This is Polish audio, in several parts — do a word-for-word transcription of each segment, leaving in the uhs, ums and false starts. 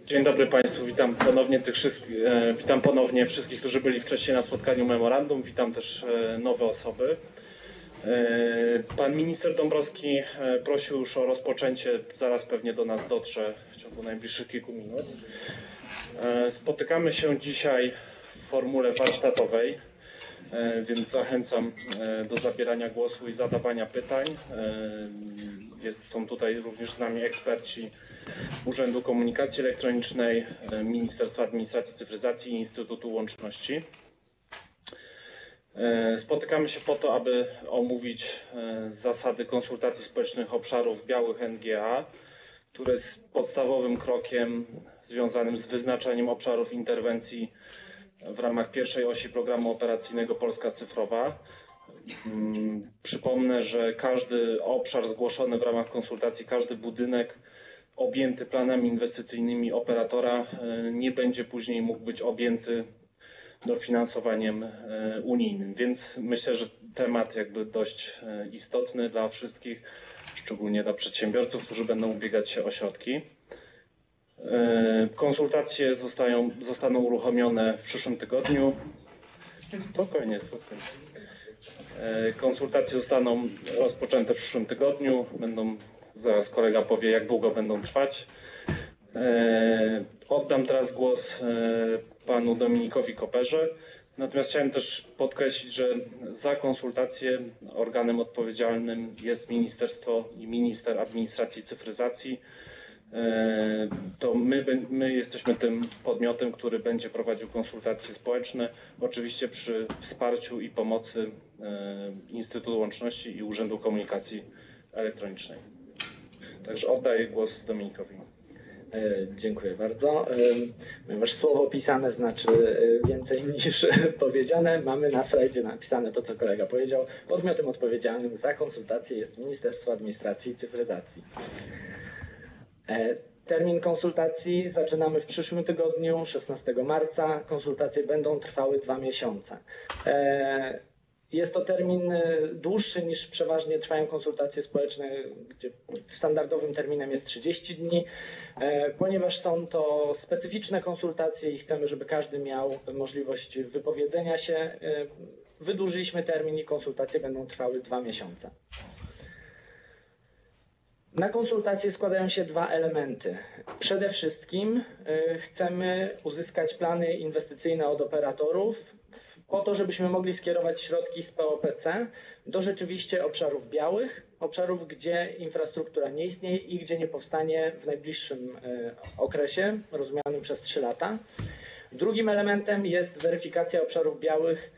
Dzień dobry Państwu, witam ponownie tych wszystkich, witam ponownie wszystkich, którzy byli wcześniej na spotkaniu memorandum, witam też nowe osoby. Pan minister Dąbrowski prosił już o rozpoczęcie, zaraz pewnie do nas dotrze w ciągu najbliższych kilku minut. Spotykamy się dzisiaj w formule warsztatowej, więc zachęcam do zabierania głosu i zadawania pytań. Jest, są tutaj również z nami eksperci Urzędu Komunikacji Elektronicznej, Ministerstwa Administracji i Cyfryzacji i Instytutu Łączności. Spotykamy się po to, aby omówić zasady konsultacji społecznych obszarów białych N G A, które jest podstawowym krokiem związanym z wyznaczaniem obszarów interwencji w ramach pierwszej osi programu operacyjnego Polska Cyfrowa. Przypomnę, że każdy obszar zgłoszony w ramach konsultacji, każdy budynek objęty planami inwestycyjnymi operatora nie będzie później mógł być objęty dofinansowaniem unijnym. Więc myślę, że temat jakby dość istotny dla wszystkich, szczególnie dla przedsiębiorców, którzy będą ubiegać się o środki. Konsultacje zostają, zostaną uruchomione w przyszłym tygodniu. Spokojnie, spokojnie. Konsultacje zostaną rozpoczęte w przyszłym tygodniu. Będą, zaraz kolega powie, jak długo będą trwać. Oddam teraz głos panu Dominikowi Koperze. Natomiast chciałem też podkreślić, że za konsultacje organem odpowiedzialnym jest Ministerstwo i Minister Administracji i Cyfryzacji. To my, my jesteśmy tym podmiotem, który będzie prowadził konsultacje społeczne, oczywiście przy wsparciu i pomocy Instytutu Łączności i Urzędu Komunikacji Elektronicznej. Także oddaję głos Dominikowi. Dziękuję bardzo. Ponieważ słowo pisane znaczy więcej niż powiedziane, mamy na slajdzie napisane to, co kolega powiedział. Podmiotem odpowiedzialnym za konsultacje jest Ministerstwo Administracji i Cyfryzacji. Termin konsultacji zaczynamy w przyszłym tygodniu, szesnastego marca. Konsultacje będą trwały dwa miesiące. Jest to termin dłuższy niż przeważnie trwają konsultacje społeczne, gdzie standardowym terminem jest trzydzieści dni. Ponieważ są to specyficzne konsultacje i chcemy, żeby każdy miał możliwość wypowiedzenia się, wydłużyliśmy termin i konsultacje będą trwały dwa miesiące. Na konsultacje składają się dwa elementy. Przede wszystkim chcemy uzyskać plany inwestycyjne od operatorów po to, żebyśmy mogli skierować środki z P O P C do rzeczywiście obszarów białych, obszarów, gdzie infrastruktura nie istnieje i gdzie nie powstanie w najbliższym okresie, rozumianym przez trzy lata. Drugim elementem jest weryfikacja obszarów białych,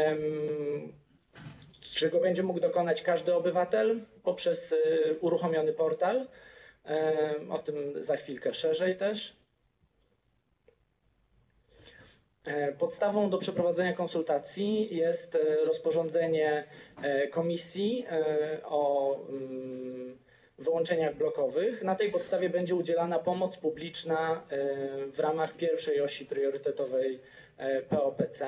czego będzie mógł dokonać każdy obywatel poprzez uruchomiony portal. O tym za chwilkę szerzej też. Podstawą do przeprowadzenia konsultacji jest rozporządzenie Komisji o wyłączeniach blokowych. Na tej podstawie będzie udzielana pomoc publiczna w ramach pierwszej osi priorytetowej P O P C.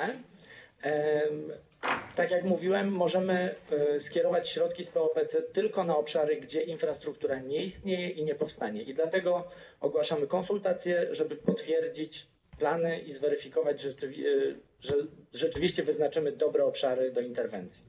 Tak jak mówiłem, możemy skierować środki z P O P C tylko na obszary, gdzie infrastruktura nie istnieje i nie powstanie. I dlatego ogłaszamy konsultacje, żeby potwierdzić plany i zweryfikować, że rzeczywiście wyznaczymy dobre obszary do interwencji.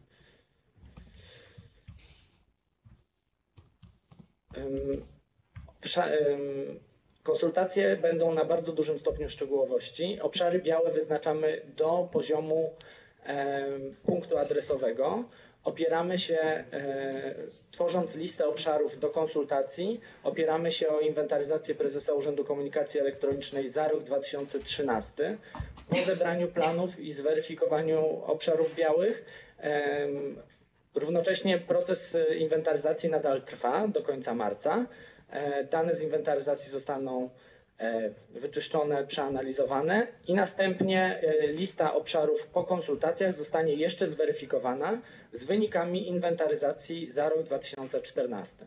Konsultacje będą na bardzo dużym stopniu szczegółowości. Obszary białe wyznaczamy do poziomu punktu adresowego. Opieramy się, tworząc listę obszarów do konsultacji, opieramy się o inwentaryzację prezesa Urzędu Komunikacji Elektronicznej za rok dwa tysiące trzynasty. Po zebraniu planów i zweryfikowaniu obszarów białych, równocześnie proces inwentaryzacji nadal trwa do końca marca. Dane z inwentaryzacji zostaną wyczyszczone, przeanalizowane i następnie lista obszarów po konsultacjach zostanie jeszcze zweryfikowana z wynikami inwentaryzacji za rok dwa tysiące czternasty.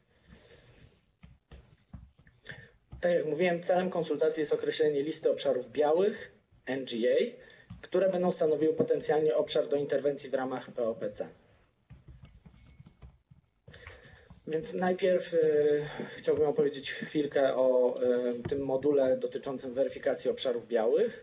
Tak jak mówiłem, celem konsultacji jest określenie listy obszarów białych, N G A, które będą stanowiły potencjalnie obszar do interwencji w ramach P O P C. Więc najpierw y, chciałbym opowiedzieć chwilkę o y, tym module dotyczącym weryfikacji obszarów białych.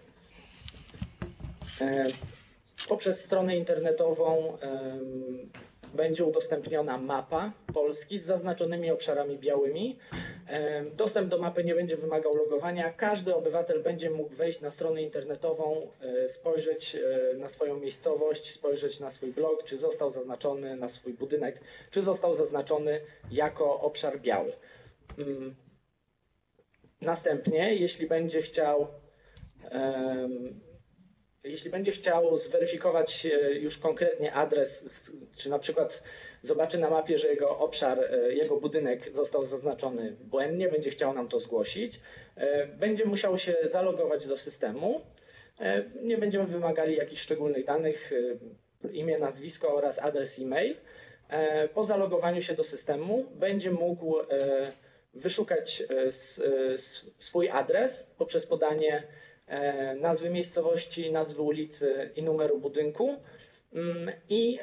Y, poprzez stronę internetową y, będzie udostępniona mapa Polski z zaznaczonymi obszarami białymi. Y, dostęp do mapy nie będzie wymagał logowania. Każdy obywatel będzie mógł wejść na stronę internetową, y, spojrzeć y, na swoją miejscowość, spojrzeć na swój blog, czy został zaznaczony, na swój budynek, czy został zaznaczony jako obszar biały. Y, następnie, jeśli będzie chciał y, Jeśli będzie chciał zweryfikować już konkretnie adres, czy na przykład zobaczy na mapie, że jego obszar, jego budynek został zaznaczony błędnie, będzie chciał nam to zgłosić, będzie musiał się zalogować do systemu. Nie będziemy wymagali jakichś szczególnych danych, imię, nazwisko oraz adres e-mail. Po zalogowaniu się do systemu będzie mógł wyszukać swój adres poprzez podanie nazwy miejscowości, nazwy ulicy i numeru budynku i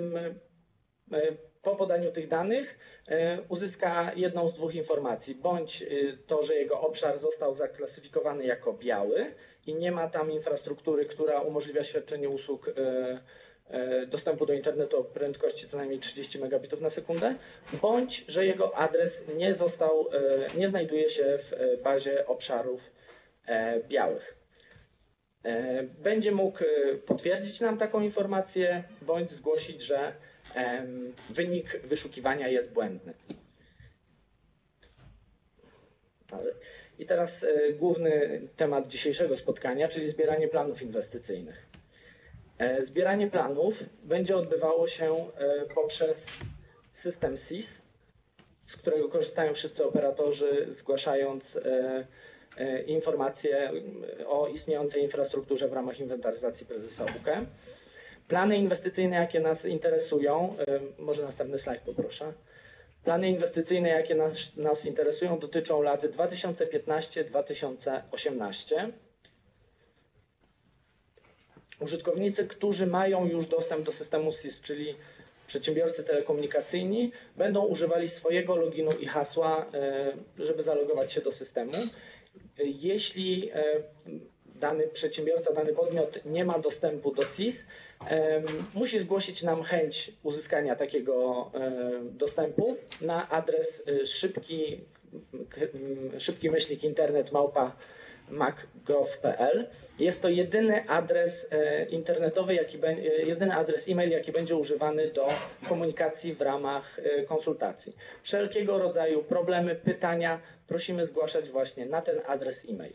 po podaniu tych danych uzyska jedną z dwóch informacji, bądź to, że jego obszar został zaklasyfikowany jako biały i nie ma tam infrastruktury, która umożliwia świadczenie usług dostępu do internetu o prędkości co najmniej trzydzieści megabitów na sekundę, bądź że jego adres nie został, nie znajduje się w bazie obszarów białych. Będzie mógł potwierdzić nam taką informację, bądź zgłosić, że wynik wyszukiwania jest błędny. I teraz główny temat dzisiejszego spotkania, czyli zbieranie planów inwestycyjnych. Zbieranie planów będzie odbywało się poprzez system S I S, z którego korzystają wszyscy operatorzy, zgłaszając informacje o istniejącej infrastrukturze w ramach inwentaryzacji prezesa U K E. Plany inwestycyjne, jakie nas interesują, może następny slajd poproszę. Plany inwestycyjne, jakie nas, nas interesują, dotyczą lat dwa tysiące piętnastego do dwa tysiące osiemnastego. Użytkownicy, którzy mają już dostęp do systemu S I S, czyli przedsiębiorcy telekomunikacyjni, będą używali swojego loginu i hasła, żeby zalogować się do systemu. Jeśli dany przedsiębiorca, dany podmiot nie ma dostępu do S I S, musi zgłosić nam chęć uzyskania takiego dostępu na adres szybki, szybki myślnik internet małpa mac kropka gov kropka p l. Jest to jedyny adres internetowy, jaki jedyny adres e-mail, jaki będzie używany do komunikacji w ramach konsultacji. Wszelkiego rodzaju problemy, pytania prosimy zgłaszać właśnie na ten adres e-mail.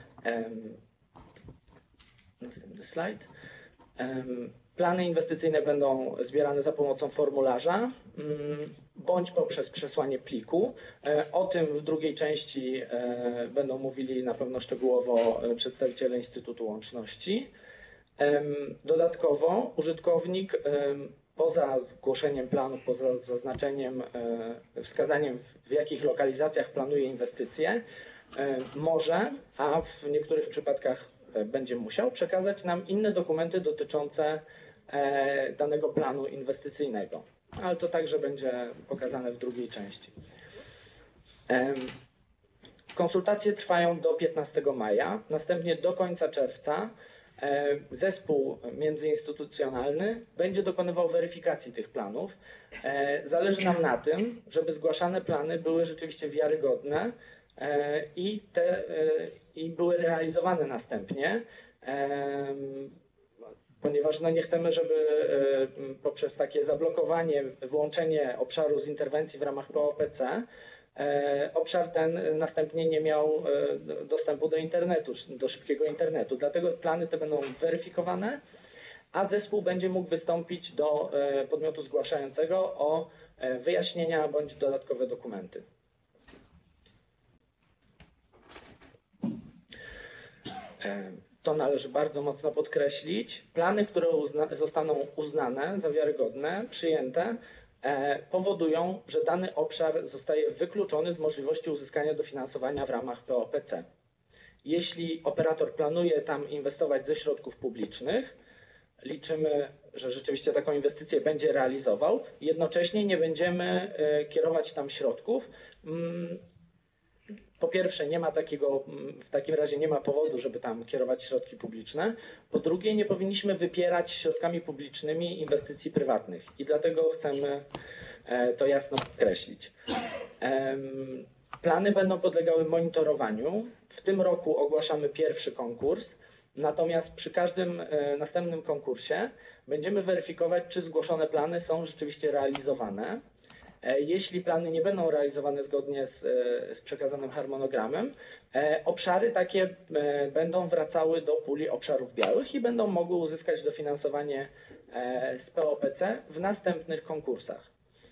Następny slajd. Plany inwestycyjne będą zbierane za pomocą formularza bądź poprzez przesłanie pliku. O tym w drugiej części będą mówili na pewno szczegółowo przedstawiciele Instytutu Łączności. Dodatkowo użytkownik poza zgłoszeniem planów, poza zaznaczeniem, wskazaniem w jakich lokalizacjach planuje inwestycje, może, a w niektórych przypadkach będzie musiał przekazać nam inne dokumenty dotyczące danego planu inwestycyjnego, ale to także będzie pokazane w drugiej części. Konsultacje trwają do piętnastego maja, następnie do końca czerwca zespół międzyinstytucjonalny będzie dokonywał weryfikacji tych planów. Zależy nam na tym, żeby zgłaszane plany były rzeczywiście wiarygodne i, te, i były realizowane następnie, ponieważ no nie chcemy, żeby poprzez takie zablokowanie, wyłączenie obszaru z interwencji w ramach P O P C obszar ten następnie nie miał dostępu do internetu, do szybkiego internetu. Dlatego plany te będą weryfikowane, a zespół będzie mógł wystąpić do podmiotu zgłaszającego o wyjaśnienia bądź dodatkowe dokumenty. To należy bardzo mocno podkreślić. Plany, które uzna, zostaną uznane za wiarygodne, przyjęte, e, powodują, że dany obszar zostaje wykluczony z możliwości uzyskania dofinansowania w ramach P O P C. Jeśli operator planuje tam inwestować ze środków publicznych, liczymy, że rzeczywiście taką inwestycję będzie realizował. Jednocześnie nie będziemy kierować tam środków. Po pierwsze, nie ma takiego, w takim razie nie ma powodu, żeby tam kierować środki publiczne. Po drugie, nie powinniśmy wypierać środkami publicznymi inwestycji prywatnych i dlatego chcemy to jasno podkreślić. Plany będą podlegały monitorowaniu. W tym roku ogłaszamy pierwszy konkurs, natomiast przy każdym następnym konkursie będziemy weryfikować, czy zgłoszone plany są rzeczywiście realizowane. Jeśli plany nie będą realizowane zgodnie z, z przekazanym harmonogramem, obszary takie będą wracały do puli obszarów białych i będą mogły uzyskać dofinansowanie z P O P C w następnych konkursach.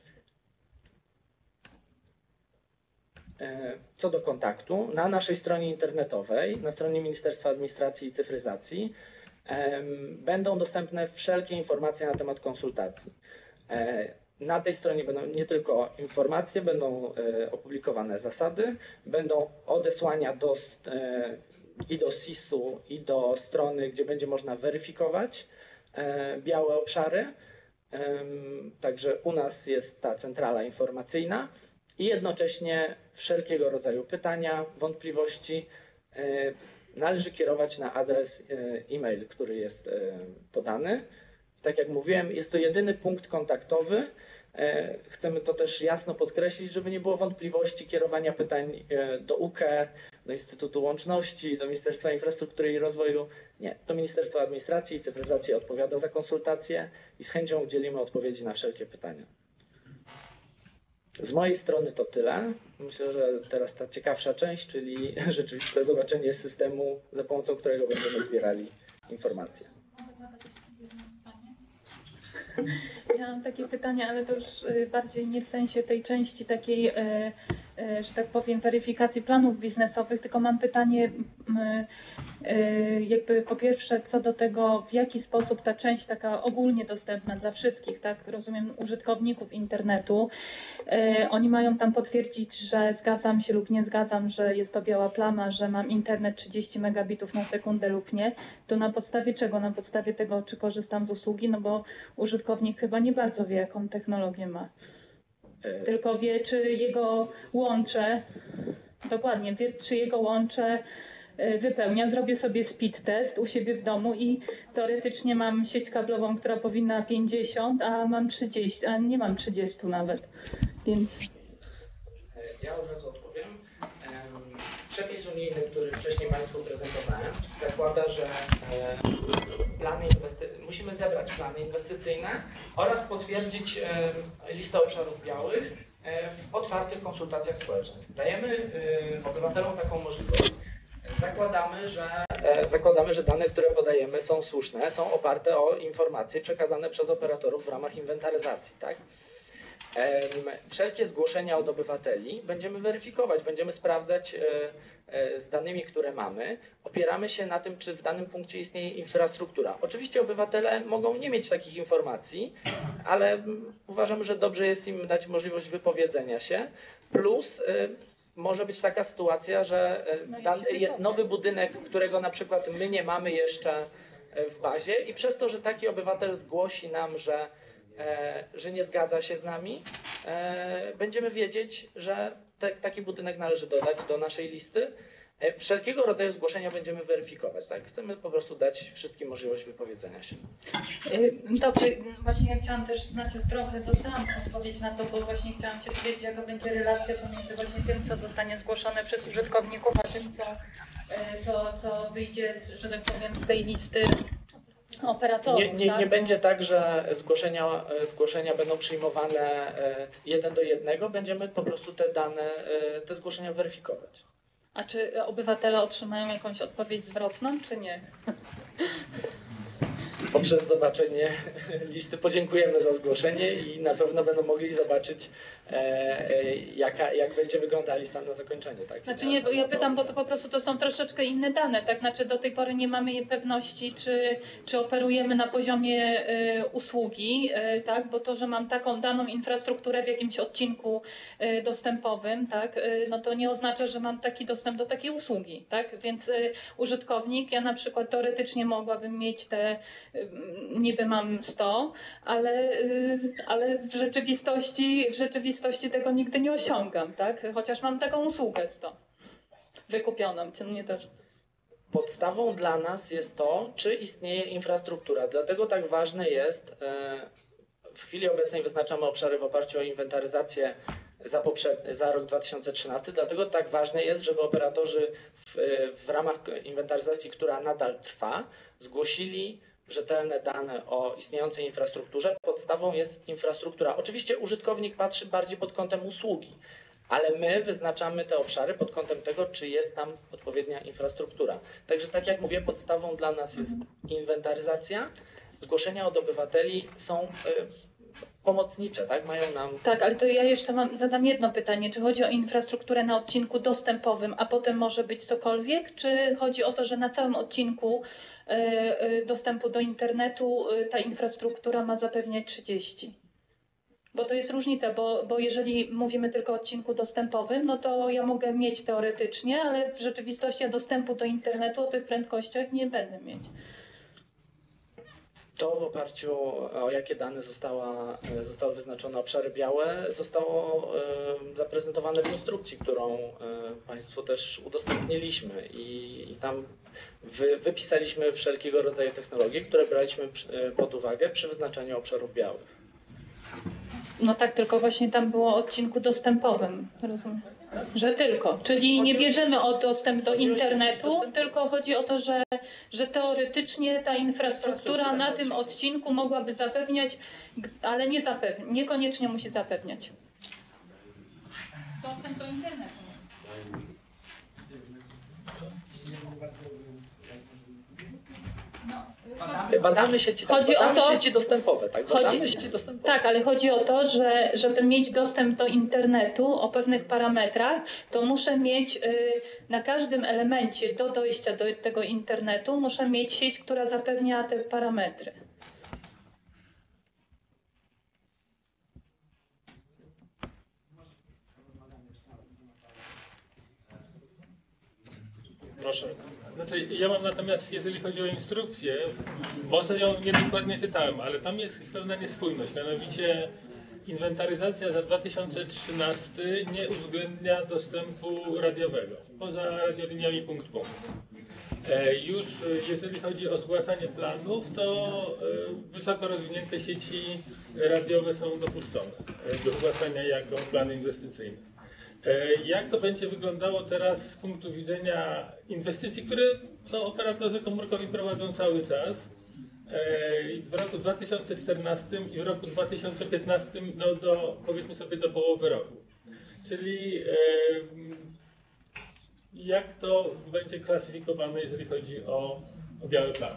Co do kontaktu, na naszej stronie internetowej, na stronie Ministerstwa Administracji i Cyfryzacji będą dostępne wszelkie informacje na temat konsultacji. Na tej stronie będą nie tylko informacje, będą opublikowane zasady, będą odesłania do, i do S I S-u, i do strony, gdzie będzie można weryfikować białe obszary. Także u nas jest ta centrala informacyjna i jednocześnie wszelkiego rodzaju pytania, wątpliwości należy kierować na adres e-mail, który jest podany. Tak jak mówiłem, jest to jedyny punkt kontaktowy. Chcemy to też jasno podkreślić, żeby nie było wątpliwości kierowania pytań do U K E, do Instytutu Łączności, do Ministerstwa Infrastruktury i Rozwoju. Nie, to Ministerstwo Administracji i Cyfryzacji odpowiada za konsultacje i z chęcią udzielimy odpowiedzi na wszelkie pytania. Z mojej strony to tyle. Myślę, że teraz ta ciekawsza część, czyli rzeczywiste zobaczenie systemu, za pomocą którego będziemy zbierali informacje. Ja mam takie pytanie, ale to już bardziej nie w sensie tej części takiej, że tak powiem, weryfikacji planów biznesowych, tylko mam pytanie jakby po pierwsze co do tego, w jaki sposób ta część taka ogólnie dostępna dla wszystkich, tak, rozumiem, użytkowników internetu, oni mają tam potwierdzić, że zgadzam się lub nie zgadzam, że jest to biała plama, że mam internet trzydzieści megabitów na sekundę lub nie, to na podstawie czego? Na podstawie tego, czy korzystam z usługi, no bo użytkownik chyba nie bardzo wie, jaką technologię ma. Tylko wie, czy jego łącze, dokładnie, wie, czy jego łącze wypełnia. Zrobię sobie speed test u siebie w domu i teoretycznie mam sieć kablową, która powinna pięćdziesiąt, a mam trzydzieści, a nie mam trzydzieści nawet, więc... Ja od razu odpowiem. Przepis unijny, który wcześniej Państwu prezentowałem, zakłada, że plany inwestycyjne, musimy zebrać plany inwestycyjne oraz potwierdzić listę obszarów białych w otwartych konsultacjach społecznych. Dajemy obywatelom taką możliwość. Zakładamy, że, zakładamy, że dane, które podajemy, są słuszne, są oparte o informacje przekazane przez operatorów w ramach inwentaryzacji. Tak? Wszelkie zgłoszenia od obywateli będziemy weryfikować, będziemy sprawdzać z danymi, które mamy. Opieramy się na tym, czy w danym punkcie istnieje infrastruktura. Oczywiście obywatele mogą nie mieć takich informacji, ale uważamy, że dobrze jest im dać możliwość wypowiedzenia się. Plus może być taka sytuacja, że jest nowy budynek, którego na przykład my nie mamy jeszcze w bazie i przez to, że taki obywatel zgłosi nam, że że nie zgadza się z nami, będziemy wiedzieć, że te, taki budynek należy dodać do naszej listy. Wszelkiego rodzaju zgłoszenia będziemy weryfikować. Tak? Chcemy po prostu dać wszystkim możliwość wypowiedzenia się. Dobrze, właśnie ja chciałam też znać trochę, dostałam odpowiedź na to, bo właśnie chciałam Cię dowiedzieć, jaka będzie relacja pomiędzy właśnie tym, co zostanie zgłoszone przez użytkowników, a tym, co, co, co wyjdzie, że tak powiem, z tej listy operatorów. Nie, nie, tak? nie będzie tak, że zgłoszenia, zgłoszenia będą przyjmowane jeden do jednego. Będziemy po prostu te dane, te zgłoszenia weryfikować. A czy obywatele otrzymają jakąś odpowiedź zwrotną, czy nie? Poprzez zobaczenie listy podziękujemy za zgłoszenie i na pewno będą mogli zobaczyć e, e, jaka, jak będzie wyglądała lista na zakończenie. Tak? Znaczy nie, bo ja pytam, bo to po prostu to są troszeczkę inne dane, tak? Znaczy do tej pory nie mamy pewności, czy, czy operujemy na poziomie y, usługi, y, tak? Bo to, że mam taką daną infrastrukturę w jakimś odcinku y, dostępowym, tak? Y, no to nie oznacza, że mam taki dostęp do takiej usługi, tak? Więc y, użytkownik, ja na przykład teoretycznie mogłabym mieć te, y, niby mam sto, ale, y, ale w rzeczywistości, w rzeczywistości tego nigdy nie osiągam, tak? Chociaż mam taką usługę sto wykupioną, co mnie też. Podstawą dla nas jest to, czy istnieje infrastruktura. Dlatego tak ważne jest, e, w chwili obecnej wyznaczamy obszary w oparciu o inwentaryzację za, poprzedni, za rok dwa tysiące trzynasty, dlatego tak ważne jest, żeby operatorzy w, w ramach inwentaryzacji, która nadal trwa, zgłosili rzetelne dane o istniejącej infrastrukturze. Podstawą jest infrastruktura. Oczywiście użytkownik patrzy bardziej pod kątem usługi, ale my wyznaczamy te obszary pod kątem tego, czy jest tam odpowiednia infrastruktura. Także tak jak mówię, podstawą dla nas jest inwentaryzacja. Zgłoszenia od obywateli są y, pomocnicze, tak? Mają nam... Tak, ale to ja jeszcze mam, zadam jedno pytanie. Czy chodzi o infrastrukturę na odcinku dostępowym, a potem może być cokolwiek? Czy chodzi o to, że na całym odcinku y, y, dostępu do internetu y, ta infrastruktura ma zapewniać trzydzieści? Bo to jest różnica, bo, bo jeżeli mówimy tylko o odcinku dostępowym, no to ja mogę mieć teoretycznie, ale w rzeczywistości ja dostępu do internetu o tych prędkościach nie będę mieć. To w oparciu o jakie dane została, zostały wyznaczone obszary białe, zostało e, zaprezentowane w instrukcji, którą e, Państwu też udostępniliśmy i, i tam wy, wypisaliśmy wszelkiego rodzaju technologie, które braliśmy przy, pod uwagę przy wyznaczaniu obszarów białych. No tak, tylko właśnie tam było o odcinku dostępowym, rozumiem. Że tylko, czyli nie bierzemy o dostęp do internetu, tylko chodzi o to, że, że teoretycznie ta infrastruktura na tym odcinku mogłaby zapewniać, ale nie zapewni, niekoniecznie musi zapewniać. Dostęp do internetu. Badamy sieci, tak, Chodzi badamy o to, sieci dostępowe, tak? Badamy chodzi, sieci dostępowe. tak, ale chodzi o to, że żeby mieć dostęp do internetu o pewnych parametrach, to muszę mieć y, na każdym elemencie do dojścia do tego internetu, muszę mieć sieć, która zapewnia te parametry. Proszę. Znaczy, ja mam natomiast, jeżeli chodzi o instrukcję, może ją niedokładnie czytałem, ale tam jest pewna niespójność, mianowicie inwentaryzacja za dwa tysiące trzynasty nie uwzględnia dostępu radiowego, poza radioliniami punkt-punkt. E, już jeżeli chodzi o zgłaszanie planów, to e, wysoko rozwinięte sieci radiowe są dopuszczone e, do zgłaszania jako plany inwestycyjne. Jak to będzie wyglądało teraz z punktu widzenia inwestycji, które no, operatorzy komórkowi prowadzą cały czas? W roku dwa tysiące czternastym i w roku dwa tysiące piętnastym, no do, powiedzmy sobie do połowy roku. Czyli jak to będzie klasyfikowane, jeżeli chodzi o, o białe plany?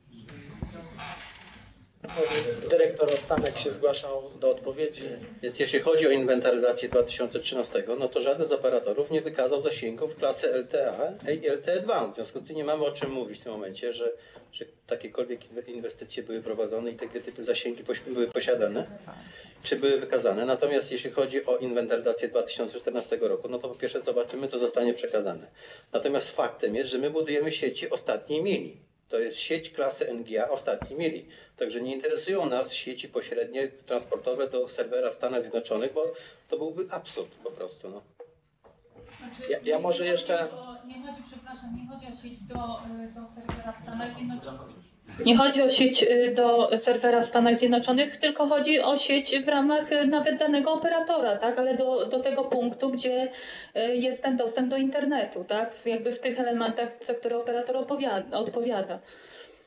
Dyrektor Stanek się zgłaszał do odpowiedzi. Więc jeśli chodzi o inwentaryzację dwa tysiące trzynastego, no to żaden z operatorów nie wykazał zasięgów klasy L T A i L T E dwa. W związku z tym nie mamy o czym mówić w tym momencie, że, że takiekolwiek inwestycje były prowadzone i tego typu zasięgi były posiadane, czy były wykazane. Natomiast jeśli chodzi o inwentaryzację dwa tysiące czternastego roku, no to po pierwsze zobaczymy, co zostanie przekazane. Natomiast faktem jest, że my budujemy sieci ostatniej mili. To jest sieć klasy N G A ostatniej mili. Także nie interesują nas sieci pośrednie transportowe do serwera w Stanach Zjednoczonych, bo to byłby absurd po prostu. No. Znaczy, Ja, ja może jeszcze... O, nie chodzi, przepraszam, nie chodzi o sieć do, do serwera w Stanach Zjednoczonych. Nie chodzi o sieć do serwera w Stanach Zjednoczonych, tylko chodzi o sieć w ramach nawet danego operatora, tak? Ale do, do tego punktu, gdzie jest ten dostęp do internetu, tak? Jakby w tych elementach, za które operator opowiada, odpowiada.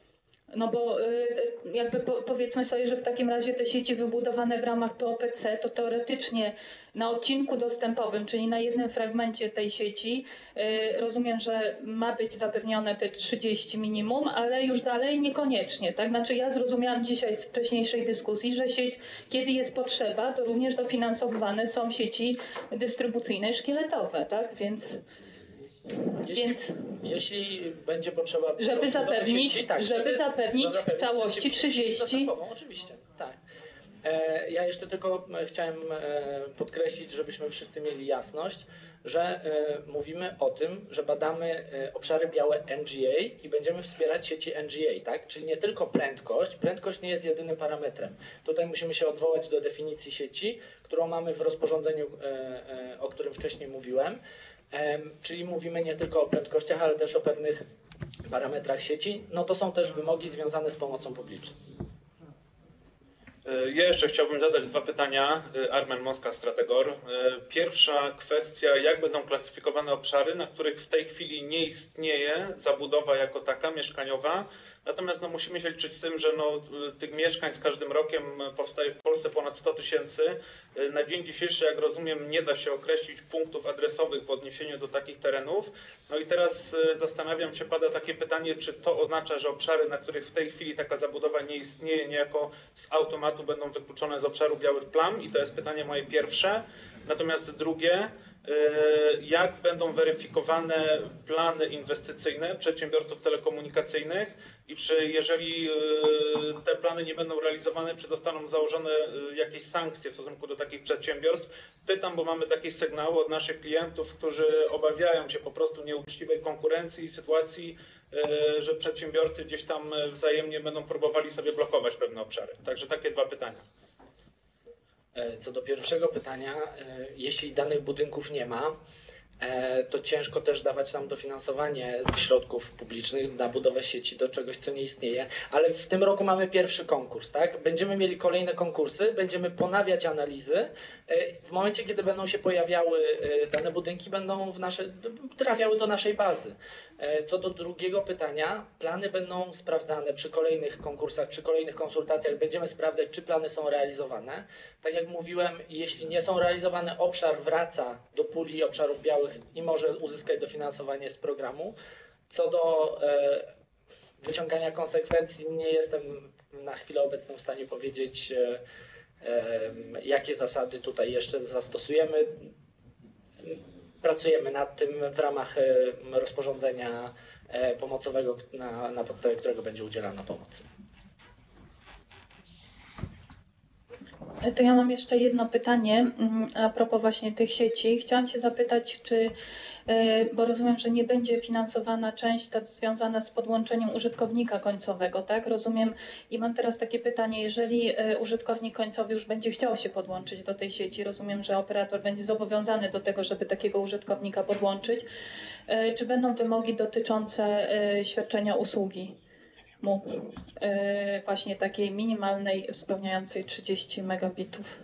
No bo y, jakby po, powiedzmy sobie, że w takim razie te sieci wybudowane w ramach P O P C to teoretycznie na odcinku dostępowym, czyli na jednym fragmencie tej sieci, y, rozumiem, że ma być zapewnione te trzydzieści minimum, ale już dalej niekoniecznie, tak? Znaczy ja zrozumiałam dzisiaj z wcześniejszej dyskusji, że sieć, kiedy jest potrzeba, to również dofinansowywane są sieci dystrybucyjne szkieletowe, tak? Więc... Jeśli, Więc jeśli będzie potrzeba... żeby zapewnić, sieci, tak, żeby zapewnić w zapewnić całości trzydzieści. dostępową, oczywiście, tak. E, ja jeszcze tylko chciałem e, podkreślić, żebyśmy wszyscy mieli jasność, że e, mówimy o tym, że badamy e, obszary białe N G A i będziemy wspierać sieci N G A, tak? Czyli nie tylko prędkość. Prędkość nie jest jedynym parametrem. Tutaj musimy się odwołać do definicji sieci, którą mamy w rozporządzeniu, e, e, o którym wcześniej mówiłem. Czyli mówimy nie tylko o prędkościach, ale też o pewnych parametrach sieci. No to są też wymogi związane z pomocą publiczną. Ja jeszcze chciałbym zadać dwa pytania. Armen Moska, Strategor. Pierwsza kwestia, jak będą klasyfikowane obszary, na których w tej chwili nie istnieje zabudowa jako taka mieszkaniowa. Natomiast no, musimy się liczyć z tym, że no, tych mieszkań z każdym rokiem powstaje w Polsce ponad sto tysięcy. Na dzień dzisiejszy, jak rozumiem, nie da się określić punktów adresowych w odniesieniu do takich terenów. No i teraz zastanawiam się, pada takie pytanie, czy to oznacza, że obszary, na których w tej chwili taka zabudowa nie istnieje, niejako z automatu będą wykluczone z obszaru białych plam? I to jest pytanie moje pierwsze. Natomiast drugie, jak będą weryfikowane plany inwestycyjne przedsiębiorców telekomunikacyjnych i czy jeżeli te plany nie będą realizowane, czy zostaną założone jakieś sankcje w stosunku do takich przedsiębiorstw? Pytam, bo mamy takie sygnały od naszych klientów, którzy obawiają się po prostu nieuczciwej konkurencji i sytuacji, że przedsiębiorcy gdzieś tam wzajemnie będą próbowali sobie blokować pewne obszary. Także takie dwa pytania. Co do pierwszego pytania, jeśli danych budynków nie ma, to ciężko też dawać nam dofinansowanie z środków publicznych na budowę sieci do czegoś, co nie istnieje. Ale w tym roku mamy pierwszy konkurs, tak? Będziemy mieli kolejne konkursy, będziemy ponawiać analizy. W momencie, kiedy będą się pojawiały dane budynki, będą w nasze, trafiały do naszej bazy. Co do drugiego pytania, plany będą sprawdzane przy kolejnych konkursach, przy kolejnych konsultacjach. Będziemy sprawdzać, czy plany są realizowane. Tak jak mówiłem, jeśli nie są realizowane, obszar wraca do puli obszarów białych i może uzyskać dofinansowanie z programu. Co do e, wyciągania konsekwencji, nie jestem na chwilę obecną w stanie powiedzieć, e, e, jakie zasady tutaj jeszcze zastosujemy. Pracujemy nad tym w ramach e, rozporządzenia e, pomocowego, na, na podstawie którego będzie udzielana pomoc. To ja mam jeszcze jedno pytanie a propos właśnie tych sieci. Chciałam się zapytać, czy, bo rozumiem, że nie będzie finansowana część ta związana z podłączeniem użytkownika końcowego, tak? Rozumiem i mam teraz takie pytanie, jeżeli użytkownik końcowy już będzie chciał się podłączyć do tej sieci, rozumiem, że operator będzie zobowiązany do tego, żeby takiego użytkownika podłączyć, czy będą wymogi dotyczące świadczenia usługi mu, yy, właśnie takiej minimalnej, spełniającej trzydzieści megabitów.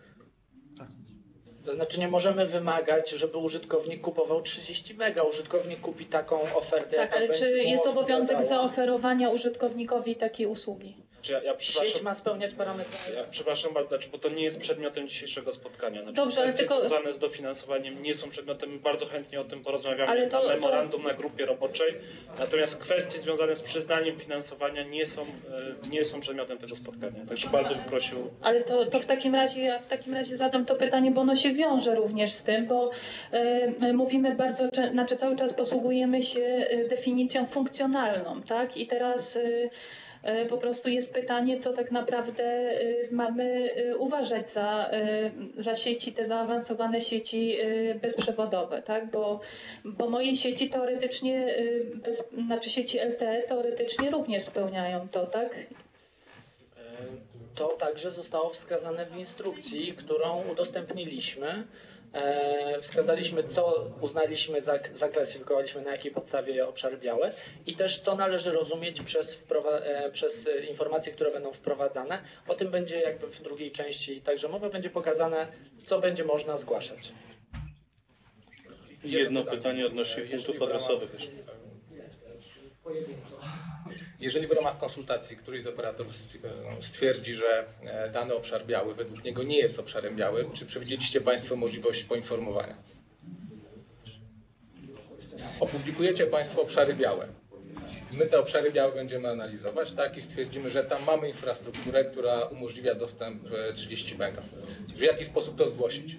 To znaczy nie możemy wymagać, żeby użytkownik kupował trzydzieści mega. Użytkownik kupi taką ofertę. Tak, ale czy jest obowiązek zaoferowania użytkownikowi takiej usługi? Czy ja, ja Sieć ma spełniać parametry. Ja przepraszam bardzo, znaczy, bo to nie jest przedmiotem dzisiejszego spotkania. Znaczy, Dobrze, ale kwestie tylko... związane z dofinansowaniem nie są przedmiotem, bardzo chętnie o tym porozmawiamy Ale to- na memorandum, na grupie roboczej. Natomiast kwestie związane z przyznaniem finansowania nie są, e, nie są przedmiotem tego spotkania. Także bardzo bym prosił. Ale to, to w takim razie ja w takim razie zadam to pytanie, bo ono się wiąże również z tym, bo y, mówimy bardzo, cze- znaczy cały czas posługujemy się y, definicją funkcjonalną, tak? I teraz y, y, po prostu jest pytanie, co tak naprawdę y, mamy y, uważać za, y, za sieci, te zaawansowane sieci y, bezprzewodowe, tak? Bo, bo moje sieci teoretycznie, y, bez, znaczy sieci L T E teoretycznie również spełniają to, tak? To także zostało wskazane w instrukcji, którą udostępniliśmy. E, wskazaliśmy, co uznaliśmy, zak- zaklasyfikowaliśmy, na jakiej podstawie obszary białe i też co należy rozumieć przez, wprowa- e, przez informacje, które będą wprowadzane. O tym będzie jakby w drugiej części także mowa, będzie pokazane, co będzie można zgłaszać. Jedno pytanie odnośnie punktów adresowych jeszcze. Jeżeli w ramach konsultacji któryś z operatorów stwierdzi, że dany obszar biały według niego nie jest obszarem białym, czy przewidzieliście Państwo możliwość poinformowania? Opublikujecie Państwo obszary białe. My te obszary białe będziemy analizować, tak, i stwierdzimy, że tam mamy infrastrukturę, która umożliwia dostęp trzydzieści mega. W jaki sposób to zgłosić?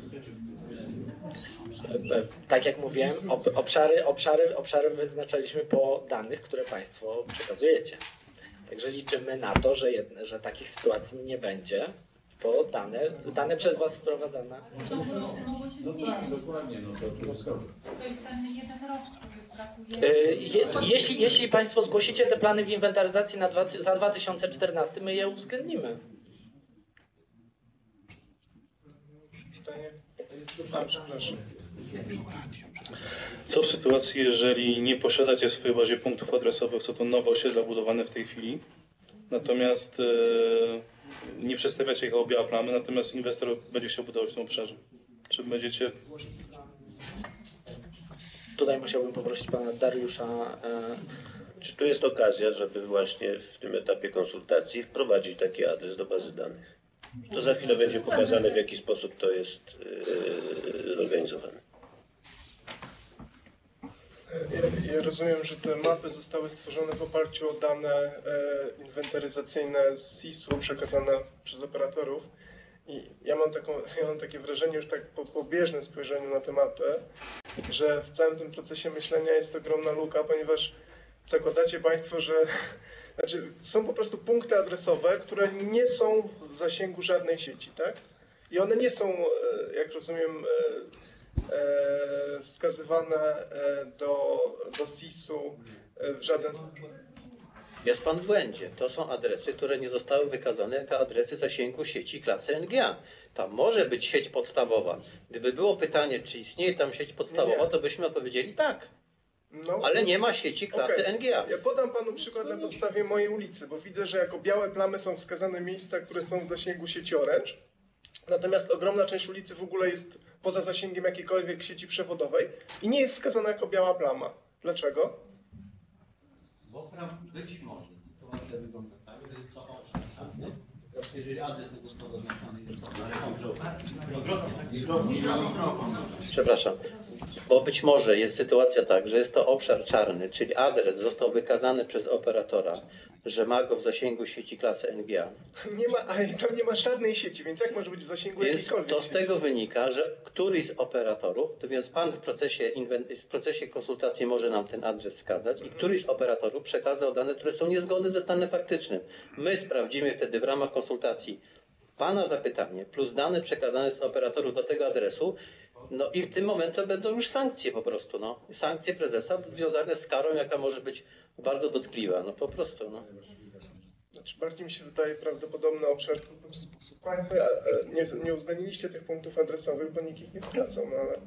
Tak jak mówiłem, ob, obszary, obszary, obszary wyznaczaliśmy po danych, które Państwo przekazujecie. Także liczymy na to, że, jedne, że takich sytuacji nie będzie, bo dane, dane przez Was wprowadzane. Mogło się zmienić. To jest ten jeden rok, który brakuje. Y, Je, jeśli, jeśli Państwo zgłosicie te plany w inwentaryzacji na dwa, za dwa tysiące czternasty, my je uwzględnimy. A, przepraszam. Co w sytuacji, jeżeli nie posiadacie w swojej bazie punktów adresowych, są to nowe osiedla budowane w tej chwili, natomiast e, nie przedstawiacie ich jako białe plamy, natomiast inwestor będzie chciał budować w tym obszarze? Czy będziecie... Tutaj musiałbym poprosić Pana Dariusza. E, Czy tu jest okazja, żeby właśnie w tym etapie konsultacji wprowadzić taki adres do bazy danych? To za chwilę będzie pokazane, w jaki sposób to jest yy, zorganizowane. Ja, ja rozumiem, że te mapy zostały stworzone w oparciu o dane e, inwentaryzacyjne z S I S-u przekazane przez operatorów. I ja mam, taką, ja mam takie wrażenie już tak po pobieżnym spojrzeniu na tę mapę, że w całym tym procesie myślenia jest ogromna luka, ponieważ zakładacie Państwo, że znaczy, są po prostu punkty adresowe, które nie są w zasięgu żadnej sieci, tak? I one nie są, jak rozumiem, wskazywane do, do S I S-u w żaden sposób. Jest Pan w błędzie. To są adresy, które nie zostały wykazane jako adresy zasięgu sieci klasy N G A. Tam może być sieć podstawowa. Gdyby było pytanie, czy istnieje tam sieć podstawowa, Nie, nie. to byśmy odpowiedzieli tak. No, Ale nie ma sieci klasy okej. N G A. Ja podam Panu przykład na podstawie mojej ulicy, bo widzę, że jako białe plamy są wskazane miejsca, które są w zasięgu sieci Orange. Natomiast ogromna część ulicy w ogóle jest poza zasięgiem jakiejkolwiek sieci przewodowej i nie jest wskazana jako biała plama. Dlaczego? Bo być może sytuacja wygląda tak, że jest to obszar czarny. Jeżeli adres nie został zaznaczony, jest to Przepraszam. Bo być może jest sytuacja tak, że jest to obszar czarny, czyli adres został wykazany przez operatora, że ma go w zasięgu sieci klasy N G A. Nie ma, ale tam nie ma żadnej sieci, więc jak może być w zasięgu Więc jakiejkolwiek to z sieci? tego wynika, że któryś z operatorów, to więc Pan w procesie, inwen- w procesie konsultacji może nam ten adres wskazać i któryś z operatorów przekazał dane, które są niezgodne ze stanem faktycznym. My sprawdzimy wtedy w ramach konsultacji Pana zapytanie plus dane przekazane z operatorów do tego adresu. No i w tym momencie będą już sankcje po prostu, no. Sankcje prezesa związane z karą, jaka może być bardzo dotkliwa, no po prostu, no. Znaczy, bardziej mi się wydaje prawdopodobny obszar. Państwo e, nie, nie uwzględniliście tych punktów adresowych, bo nikt ich nie wskazał, no ale...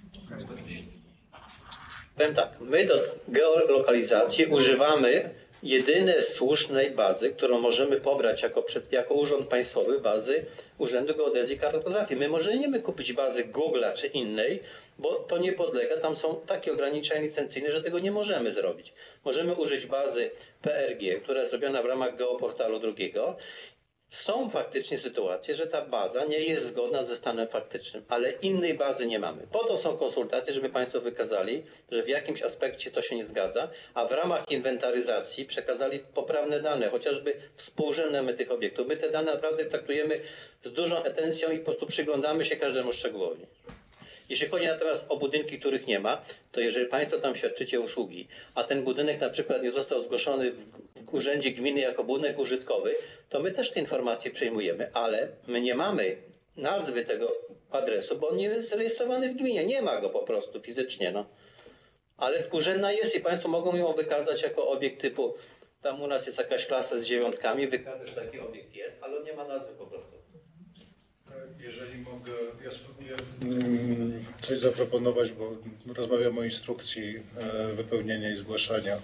Powiem tak, my do geolokalizacji używamy jedynej słusznej bazy, którą możemy pobrać jako, przed, jako urząd państwowy, bazy Urzędu Geodezji i Kartografii. My możemy kupić bazy Google'a czy innej, bo to nie podlega, tam są takie ograniczenia licencyjne, że tego nie możemy zrobić. Możemy użyć bazy P R G, która jest robiona w ramach geoportalu drugiego. Są faktycznie sytuacje, że ta baza nie jest zgodna ze stanem faktycznym, ale innej bazy nie mamy. Po to są konsultacje, żeby Państwo wykazali, że w jakimś aspekcie to się nie zgadza, a w ramach inwentaryzacji przekazali poprawne dane, chociażby współrzędne tych obiektów. My te dane naprawdę traktujemy z dużą atencją i po prostu przyglądamy się każdemu szczegółowi. Jeśli chodzi natomiast o budynki, których nie ma, to jeżeli Państwo tam świadczycie usługi, a ten budynek na przykład nie został zgłoszony w, w urzędzie gminy jako budynek użytkowy, to my też te informacje przejmujemy, ale my nie mamy nazwy tego adresu, bo on nie jest zarejestrowany w gminie, nie ma go po prostu fizycznie, no. Ale współrzędna jest i Państwo mogą ją wykazać jako obiekt typu, tam u nas jest jakaś klasa z dziewiątkami, wykazać, że taki obiekt jest, ale on nie ma nazwy po prostu. Jeżeli mogę, ja spróbuję coś zaproponować, bo rozmawiam o instrukcji wypełnienia i zgłaszania.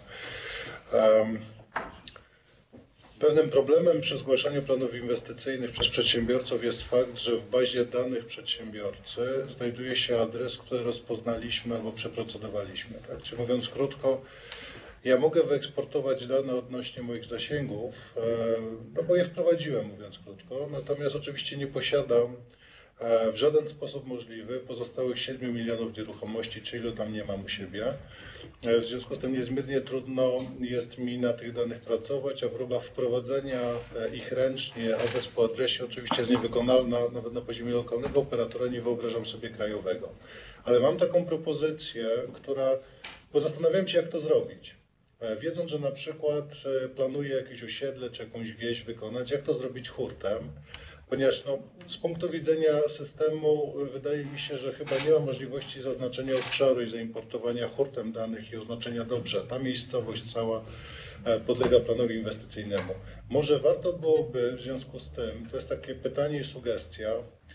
Pewnym problemem przy zgłaszaniu planów inwestycyjnych przez przedsiębiorców jest fakt, że w bazie danych przedsiębiorcy znajduje się adres, który rozpoznaliśmy albo przeprocedowaliśmy. Tak? Czyli mówiąc krótko, Ja mogę wyeksportować dane odnośnie moich zasięgów, e, no bo je wprowadziłem, mówiąc krótko, natomiast oczywiście nie posiadam w żaden sposób możliwy pozostałych siedmiu milionów nieruchomości, czy ilu tam nie mam u siebie. W związku z tym niezmiernie trudno jest mi na tych danych pracować, a próba wprowadzenia ich ręcznie, adres po adresie oczywiście jest niewykonalna nawet na poziomie lokalnego operatora, nie wyobrażam sobie krajowego. Ale mam taką propozycję, która, bo zastanawiam się, jak to zrobić. Wiedząc, że na przykład planuję jakieś osiedle czy jakąś wieś wykonać, jak to zrobić hurtem, ponieważ no, z punktu widzenia systemu wydaje mi się, że chyba nie ma możliwości zaznaczenia obszaru i zaimportowania hurtem danych i oznaczenia dobrze. Ta miejscowość cała podlega planowi inwestycyjnemu. Może warto byłoby w związku z tym, to jest takie pytanie i sugestia,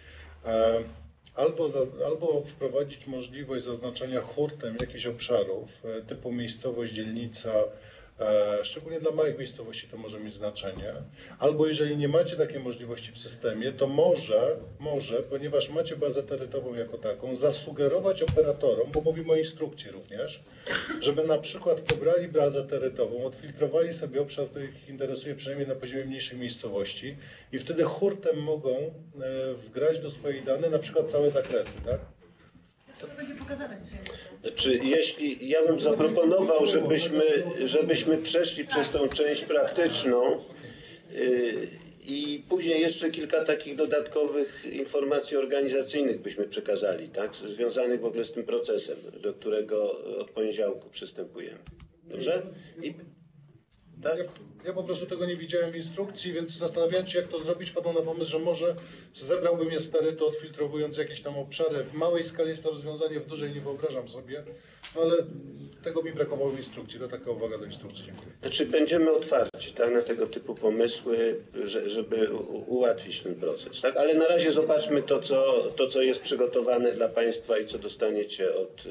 albo, za, albo wprowadzić możliwość zaznaczenia hurtem jakichś obszarów typu miejscowość, dzielnica, szczególnie dla małych miejscowości to może mieć znaczenie. Albo jeżeli nie macie takiej możliwości w systemie, to może, może, ponieważ macie bazę terytową jako taką, zasugerować operatorom, bo mówimy o instrukcji również, żeby na przykład pobrali bazę terytową, odfiltrowali sobie obszar, który ich interesuje przynajmniej na poziomie mniejszej miejscowości i wtedy hurtem mogą wgrać do swojej dane na przykład całe zakresy, tak? To będzie pokazane dzisiaj. Znaczy, jeśli ja bym zaproponował, żebyśmy, żebyśmy przeszli przez tą część praktyczną yy, i później jeszcze kilka takich dodatkowych informacji organizacyjnych byśmy przekazali, tak? Związanych w ogóle z tym procesem, do którego od poniedziałku przystępujemy. Dobrze? I... Tak? Ja, ja po prostu tego nie widziałem w instrukcji, więc zastanawiając się, jak to zrobić, padłem na pomysł, że może zebrałbym je stary, to odfiltrowując jakieś tam obszary. W małej skali jest to rozwiązanie, w dużej nie wyobrażam sobie, no ale tego mi brakowało w instrukcji, to taka uwaga do instrukcji. Dziękuję. Znaczy będziemy otwarci, tak, na tego typu pomysły, że, żeby u, ułatwić ten proces, tak? Ale na razie zobaczmy to co, to, co jest przygotowane dla Państwa i co dostaniecie od,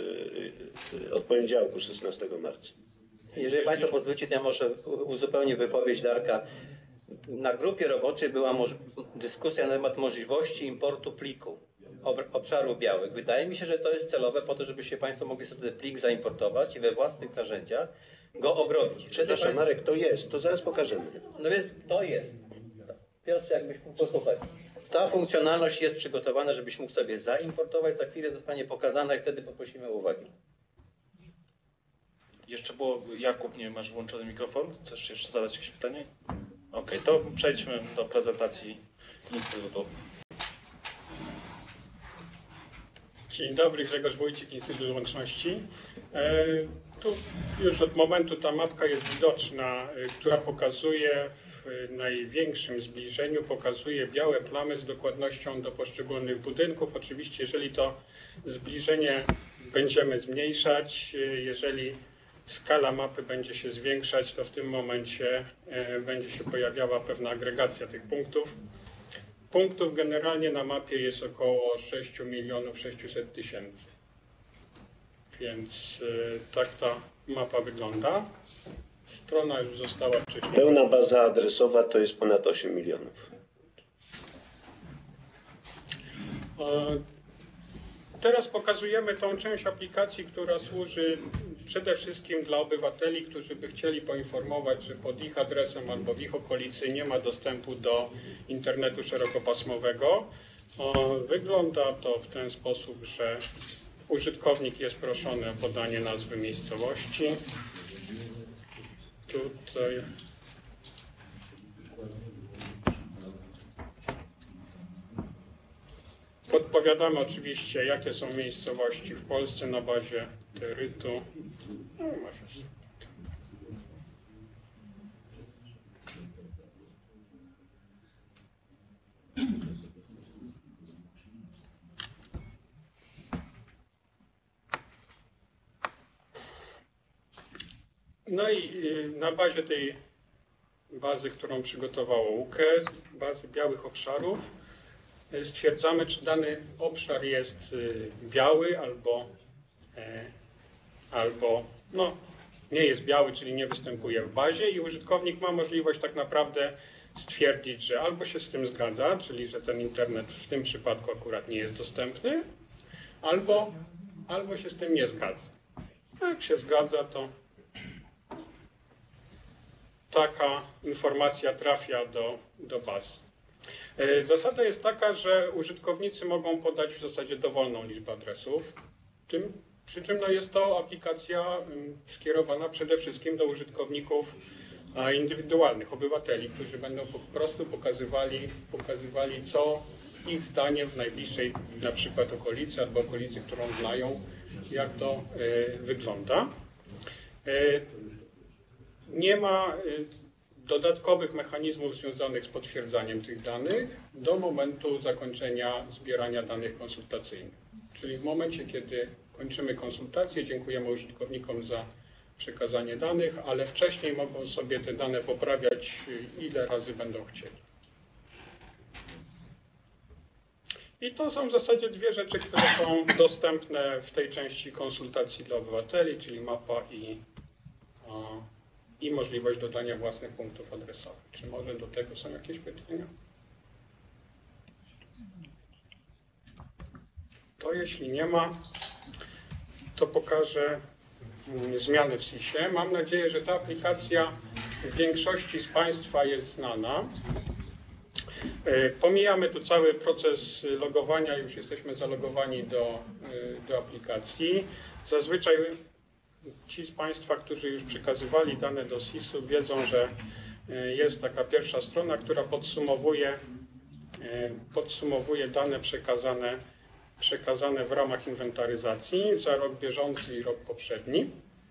yy, od poniedziałku, szesnastego marca. Jeżeli Państwo pozwolicie, to ja może uzupełnię wypowiedź Darka. Na grupie roboczej była dyskusja na temat możliwości importu pliku obszarów białych. Wydaje mi się, że to jest celowe po to, żebyście Państwo mogli sobie ten plik zaimportować i we własnych narzędziach go obrobić. Przepraszam, Państwo... Marek, to jest, to zaraz pokażemy. No więc to jest. Piotr, jakbyś mógł posłuchać. Ta funkcjonalność jest przygotowana, żebyś mógł sobie zaimportować, za chwilę zostanie pokazana i wtedy poprosimy o uwagi. Jeszcze było, Jakub, nie masz włączony mikrofon? Chcesz jeszcze zadać jakieś pytanie? Okej, to przejdźmy do prezentacji Instytutu. Dzień dobry, Grzegorz Wójcik, Instytut Łączności. E, tu już od momentu ta mapka jest widoczna, e, która pokazuje w największym zbliżeniu, pokazuje białe plamy z dokładnością do poszczególnych budynków. Oczywiście, jeżeli to zbliżenie będziemy zmniejszać, e, jeżeli skala mapy będzie się zwiększać, to w tym momencie e, będzie się pojawiała pewna agregacja tych punktów. Punktów generalnie na mapie jest około sześć milionów sześćset tysięcy. Więc y, tak ta mapa wygląda. Strona już została wcześniej. Pełna baza adresowa to jest ponad osiem milionów. E, Teraz pokazujemy tą część aplikacji, która służy przede wszystkim dla obywateli, którzy by chcieli poinformować, że pod ich adresem albo w ich okolicy nie ma dostępu do internetu szerokopasmowego. Wygląda to w ten sposób, że użytkownik jest proszony o podanie nazwy miejscowości. Tutaj podpowiadamy oczywiście, jakie są miejscowości w Polsce na bazie terytu. No, no i na bazie tej bazy, którą przygotowało U K E, bazy białych obszarów, stwierdzamy, czy dany obszar jest biały albo, albo no, nie jest biały, czyli nie występuje w bazie i użytkownik ma możliwość tak naprawdę stwierdzić, że albo się z tym zgadza, czyli że ten internet w tym przypadku akurat nie jest dostępny, albo, albo się z tym nie zgadza. A jak się zgadza, to taka informacja trafia do, do bazy. Zasada jest taka, że użytkownicy mogą podać w zasadzie dowolną liczbę adresów, tym, przy czym no jest to aplikacja skierowana przede wszystkim do użytkowników indywidualnych, obywateli, którzy będą po prostu pokazywali, pokazywali co ich zdaniem w najbliższej na przykład okolicy albo okolicy, którą znają, jak to y, wygląda. Y, nie ma y, dodatkowych mechanizmów związanych z potwierdzaniem tych danych do momentu zakończenia zbierania danych konsultacyjnych. Czyli w momencie, kiedy kończymy konsultację, dziękujemy użytkownikom za przekazanie danych, ale wcześniej mogą sobie te dane poprawiać, ile razy będą chcieli. I to są w zasadzie dwie rzeczy, które są dostępne w tej części konsultacji dla obywateli, czyli mapa i, i możliwość dodania własnych punktów adresowych. Czy może do tego są jakieś pytania? To jeśli nie ma, to pokażę zmiany w S I S-ie. Mam nadzieję, że ta aplikacja w większości z Państwa jest znana. Pomijamy tu cały proces logowania, już jesteśmy zalogowani do, do aplikacji. Zazwyczaj ci z Państwa, którzy już przekazywali dane do S I S-u, wiedzą, że jest taka pierwsza strona, która podsumowuje, podsumowuje dane przekazane, przekazane w ramach inwentaryzacji za rok bieżący i rok poprzedni.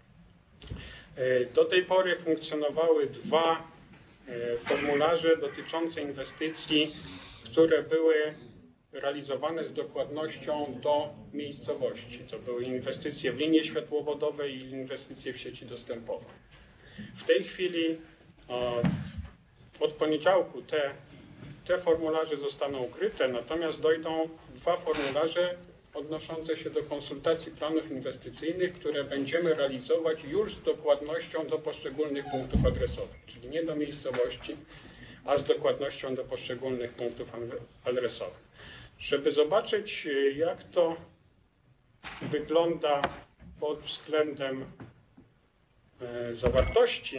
Do tej pory funkcjonowały dwa formularze dotyczące inwestycji, które były realizowane z dokładnością do miejscowości. To były inwestycje w linie światłowodowe i inwestycje w sieci dostępowe. W tej chwili od poniedziałku te, te formularze zostaną ukryte, natomiast dojdą dwa formularze odnoszące się do konsultacji planów inwestycyjnych, które będziemy realizować już z dokładnością do poszczególnych punktów adresowych, czyli nie do miejscowości, a z dokładnością do poszczególnych punktów adresowych. Żeby zobaczyć, jak to wygląda pod względem zawartości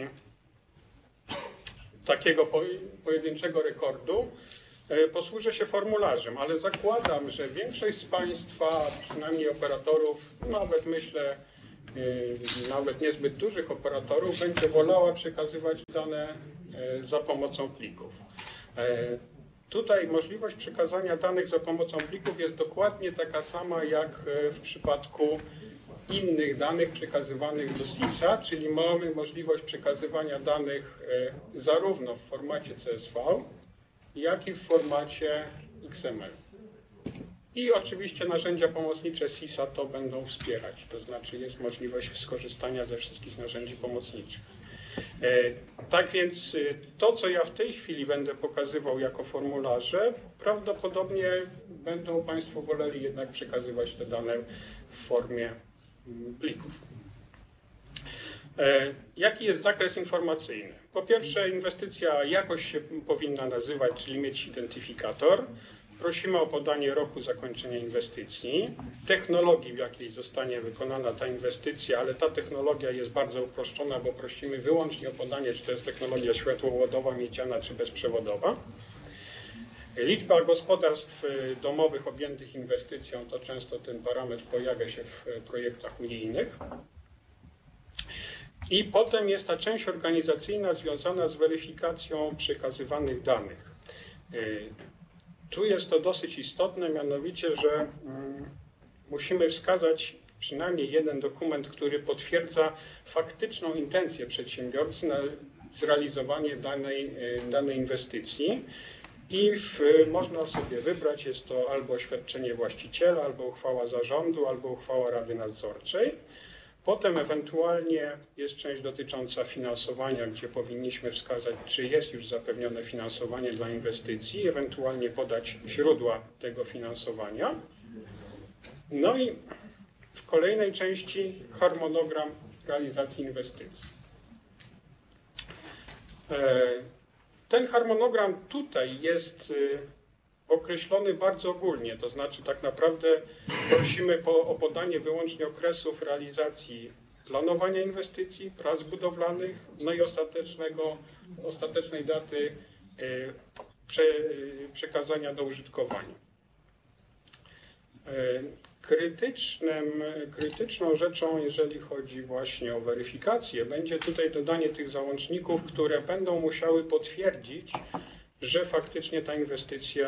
takiego pojedynczego rekordu, posłużę się formularzem, ale zakładam, że większość z Państwa, przynajmniej operatorów, nawet myślę, nawet niezbyt dużych operatorów, będzie wolała przekazywać dane za pomocą plików. Tutaj możliwość przekazania danych za pomocą plików jest dokładnie taka sama jak w przypadku innych danych przekazywanych do S I S-a, czyli mamy możliwość przekazywania danych zarówno w formacie C S V, jak i w formacie X M L. I oczywiście narzędzia pomocnicze S I S-a to będą wspierać, to znaczy jest możliwość skorzystania ze wszystkich narzędzi pomocniczych. Tak więc to, co ja w tej chwili będę pokazywał jako formularze, prawdopodobnie będą Państwo woleli jednak przekazywać te dane w formie plików. Jaki jest zakres informacyjny? Po pierwsze, inwestycja jakoś się powinna nazywać, czyli mieć identyfikator. Prosimy o podanie roku zakończenia inwestycji, technologii, w jakiej zostanie wykonana ta inwestycja, ale ta technologia jest bardzo uproszczona, bo prosimy wyłącznie o podanie, czy to jest technologia światłowodowa, miedziana, czy bezprzewodowa. Liczba gospodarstw domowych objętych inwestycją, to często ten parametr pojawia się w projektach unijnych. I potem jest ta część organizacyjna związana z weryfikacją przekazywanych danych. Tu jest to dosyć istotne, mianowicie, że musimy wskazać przynajmniej jeden dokument, który potwierdza faktyczną intencję przedsiębiorcy na zrealizowanie danej, danej inwestycji. I w, można sobie wybrać, jest to albo oświadczenie właściciela, albo uchwała zarządu, albo uchwała Rady Nadzorczej. Potem ewentualnie jest część dotycząca finansowania, gdzie powinniśmy wskazać, czy jest już zapewnione finansowanie dla inwestycji, ewentualnie podać źródła tego finansowania. No i w kolejnej części harmonogram realizacji inwestycji. Ten harmonogram tutaj jest określony bardzo ogólnie, to znaczy tak naprawdę prosimy po, o podanie wyłącznie okresów realizacji planowania inwestycji, prac budowlanych, no i ostatecznego, ostatecznej daty prze, przekazania do użytkowania. Krytycznym, krytyczną rzeczą, jeżeli chodzi właśnie o weryfikację, będzie tutaj dodanie tych załączników, które będą musiały potwierdzić, że faktycznie ta inwestycja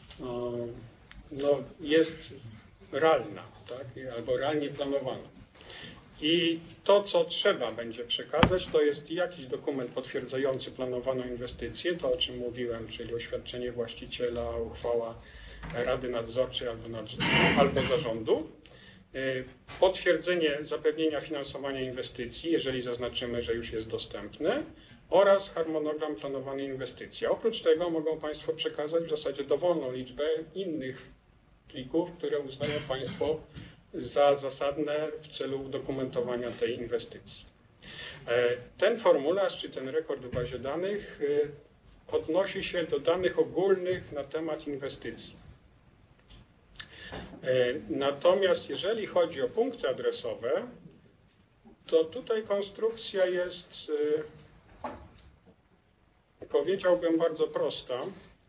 no, jest realna, tak? Albo realnie planowana. I to, co trzeba będzie przekazać, to jest jakiś dokument potwierdzający planowaną inwestycję, to o czym mówiłem, czyli oświadczenie właściciela, uchwała Rady Nadzorczej albo, nad, albo zarządu. Potwierdzenie zapewnienia finansowania inwestycji, jeżeli zaznaczymy, że już jest dostępne, oraz harmonogram planowanej inwestycji. Oprócz tego mogą Państwo przekazać w zasadzie dowolną liczbę innych plików, które uznają Państwo za zasadne w celu udokumentowania tej inwestycji. Ten formularz, czy ten rekord w bazie danych odnosi się do danych ogólnych na temat inwestycji. Natomiast jeżeli chodzi o punkty adresowe, to tutaj konstrukcja jest, powiedziałbym, bardzo prosta.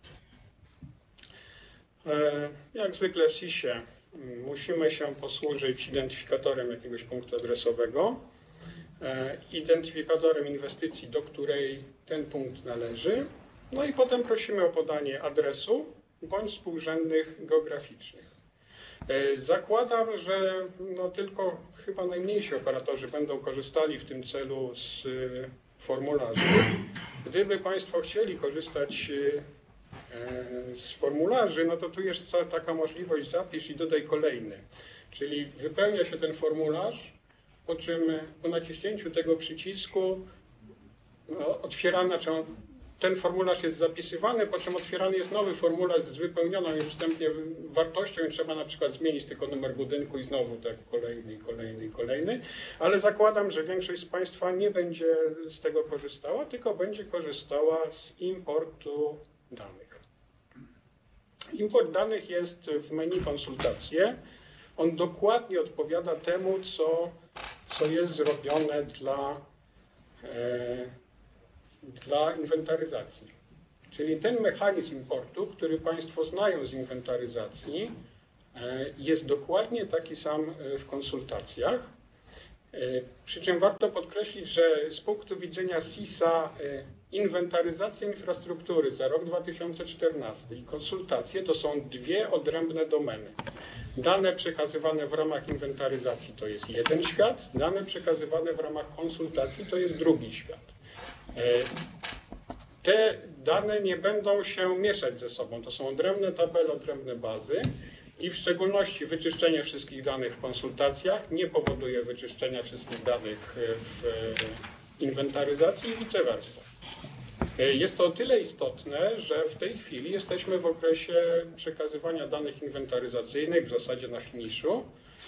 Jak zwykle w sisie musimy się posłużyć identyfikatorem jakiegoś punktu adresowego, identyfikatorem inwestycji, do której ten punkt należy, no i potem prosimy o podanie adresu bądź współrzędnych geograficznych. Zakładam, że no tylko chyba najmniejsi operatorzy będą korzystali w tym celu z formularzy. Gdyby Państwo chcieli korzystać z formularzy, no to tu jest taka możliwość: zapisz i dodaj kolejny. Czyli wypełnia się ten formularz, po czym po naciśnięciu tego przycisku no, otwierana, czy on, ten formularz jest zapisywany, po czym otwierany jest nowy formularz z wypełnioną już wstępnie wartością i trzeba na przykład zmienić tylko numer budynku i znowu tak kolejny, kolejny, kolejny. Ale zakładam, że większość z Państwa nie będzie z tego korzystała, tylko będzie korzystała z importu danych. Import danych jest w menu konsultacje. On dokładnie odpowiada temu, co, co jest zrobione dla, e, dla inwentaryzacji. Czyli ten mechanizm importu, który Państwo znają z inwentaryzacji, e, jest dokładnie taki sam w konsultacjach. E, przy czym warto podkreślić, że z punktu widzenia S I S-a e, inwentaryzacja infrastruktury za rok dwa tysiące czternasty i konsultacje to są dwie odrębne domeny. Dane przekazywane w ramach inwentaryzacji to jest jeden świat, dane przekazywane w ramach konsultacji to jest drugi świat. Te dane nie będą się mieszać ze sobą, to są odrębne tabele, odrębne bazy i w szczególności wyczyszczenie wszystkich danych w konsultacjach nie powoduje wyczyszczenia wszystkich danych w inwentaryzacji i vice versa. Jest to o tyle istotne, że w tej chwili jesteśmy w okresie przekazywania danych inwentaryzacyjnych, w zasadzie na finiszu.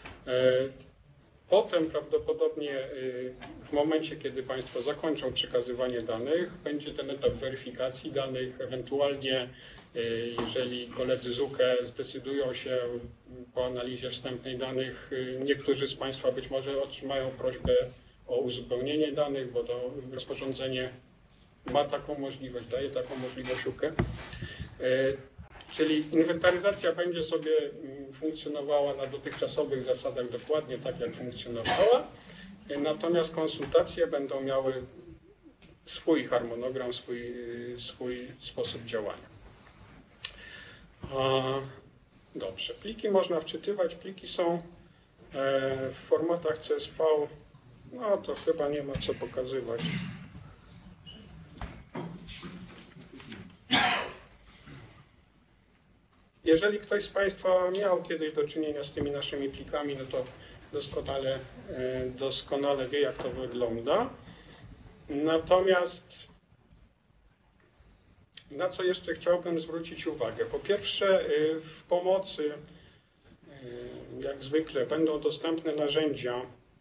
Potem prawdopodobnie w momencie, kiedy Państwo zakończą przekazywanie danych, będzie ten etap weryfikacji danych, ewentualnie jeżeli koledzy z U K E zdecydują się po analizie wstępnej danych, niektórzy z Państwa być może otrzymają prośbę o uzupełnienie danych, bo to rozporządzenie ma taką możliwość, daje taką możliwość U K E. Czyli inwentaryzacja będzie sobie funkcjonowała na dotychczasowych zasadach dokładnie tak, jak funkcjonowała, natomiast konsultacje będą miały swój harmonogram, swój, swój sposób działania. Dobrze, pliki można wczytywać, pliki są w formatach C S V, no to chyba nie ma co pokazywać. Jeżeli ktoś z Państwa miał kiedyś do czynienia z tymi naszymi plikami, no to doskonale, doskonale wie, jak to wygląda. Natomiast na co jeszcze chciałbym zwrócić uwagę? Po pierwsze, w pomocy, jak zwykle, będą dostępne narzędzia,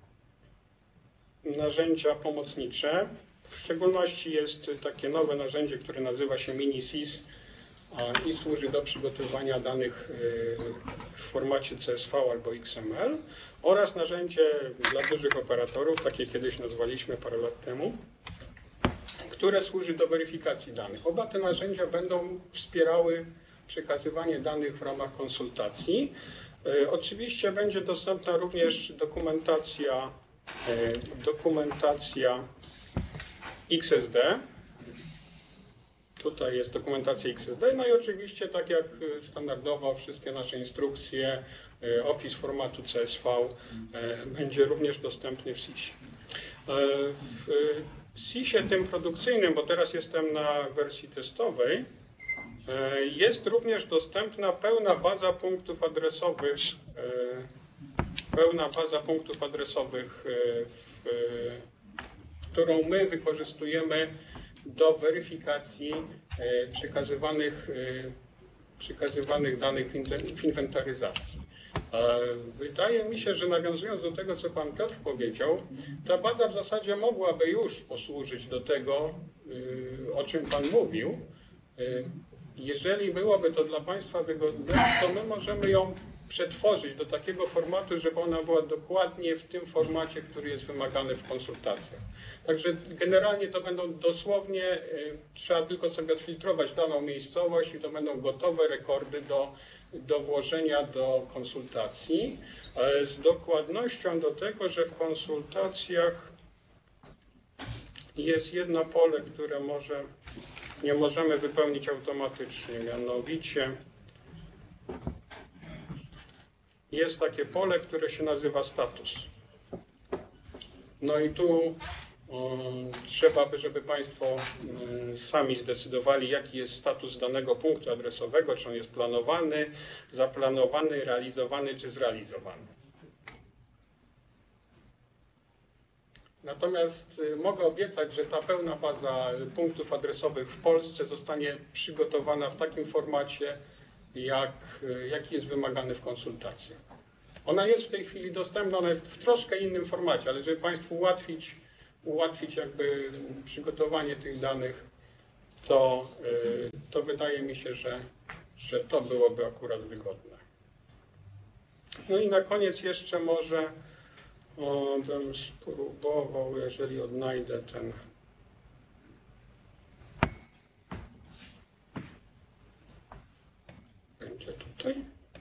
narzędzia pomocnicze. W szczególności jest takie nowe narzędzie, które nazywa się MiniSys i służy do przygotowywania danych w formacie C S V albo X M L. oraz narzędzie dla dużych operatorów, takie kiedyś nazwaliśmy parę lat temu, które służy do weryfikacji danych. Oba te narzędzia będą wspierały przekazywanie danych w ramach konsultacji. E, oczywiście będzie dostępna również dokumentacja, e, dokumentacja X S D. Tutaj jest dokumentacja X S D, no i oczywiście tak jak standardowo wszystkie nasze instrukcje, e, opis formatu C S V e, będzie również dostępny w S I S-ie. E, w S I S-ie tym produkcyjnym, bo teraz jestem na wersji testowej, jest również dostępna pełna baza punktów adresowych, pełna baza punktów adresowych, którą my wykorzystujemy do weryfikacji przekazywanych, przekazywanych danych w inwentaryzacji. Wydaje mi się, że nawiązując do tego, co pan Piotr powiedział, ta baza w zasadzie mogłaby już posłużyć do tego, o czym pan mówił. Jeżeli byłoby to dla państwa wygodne, to my możemy ją przetworzyć do takiego formatu, żeby ona była dokładnie w tym formacie, który jest wymagany w konsultacjach. Także generalnie to będą dosłownie, trzeba tylko sobie odfiltrować daną miejscowość i to będą gotowe rekordy do, do włożenia do konsultacji. Z dokładnością do tego, że w konsultacjach jest jedno pole, które może, nie możemy wypełnić automatycznie, mianowicie jest takie pole, które się nazywa status. No i tu um, trzeba by, żeby państwo um, sami zdecydowali, jaki jest status danego punktu adresowego, czy on jest planowany, zaplanowany, realizowany, czy zrealizowany. Natomiast y, mogę obiecać, że ta pełna baza punktów adresowych w Polsce zostanie przygotowana w takim formacie, jak, y, jaki jest wymagany w konsultacjach. Ona jest w tej chwili dostępna, ona jest w troszkę innym formacie, ale żeby państwu ułatwić, ułatwić jakby przygotowanie tych danych, to, y, to wydaje mi się, że, że to byłoby akurat wygodne. No i na koniec jeszcze może o, bym spróbował, jeżeli odnajdę ten. Będzie tutaj.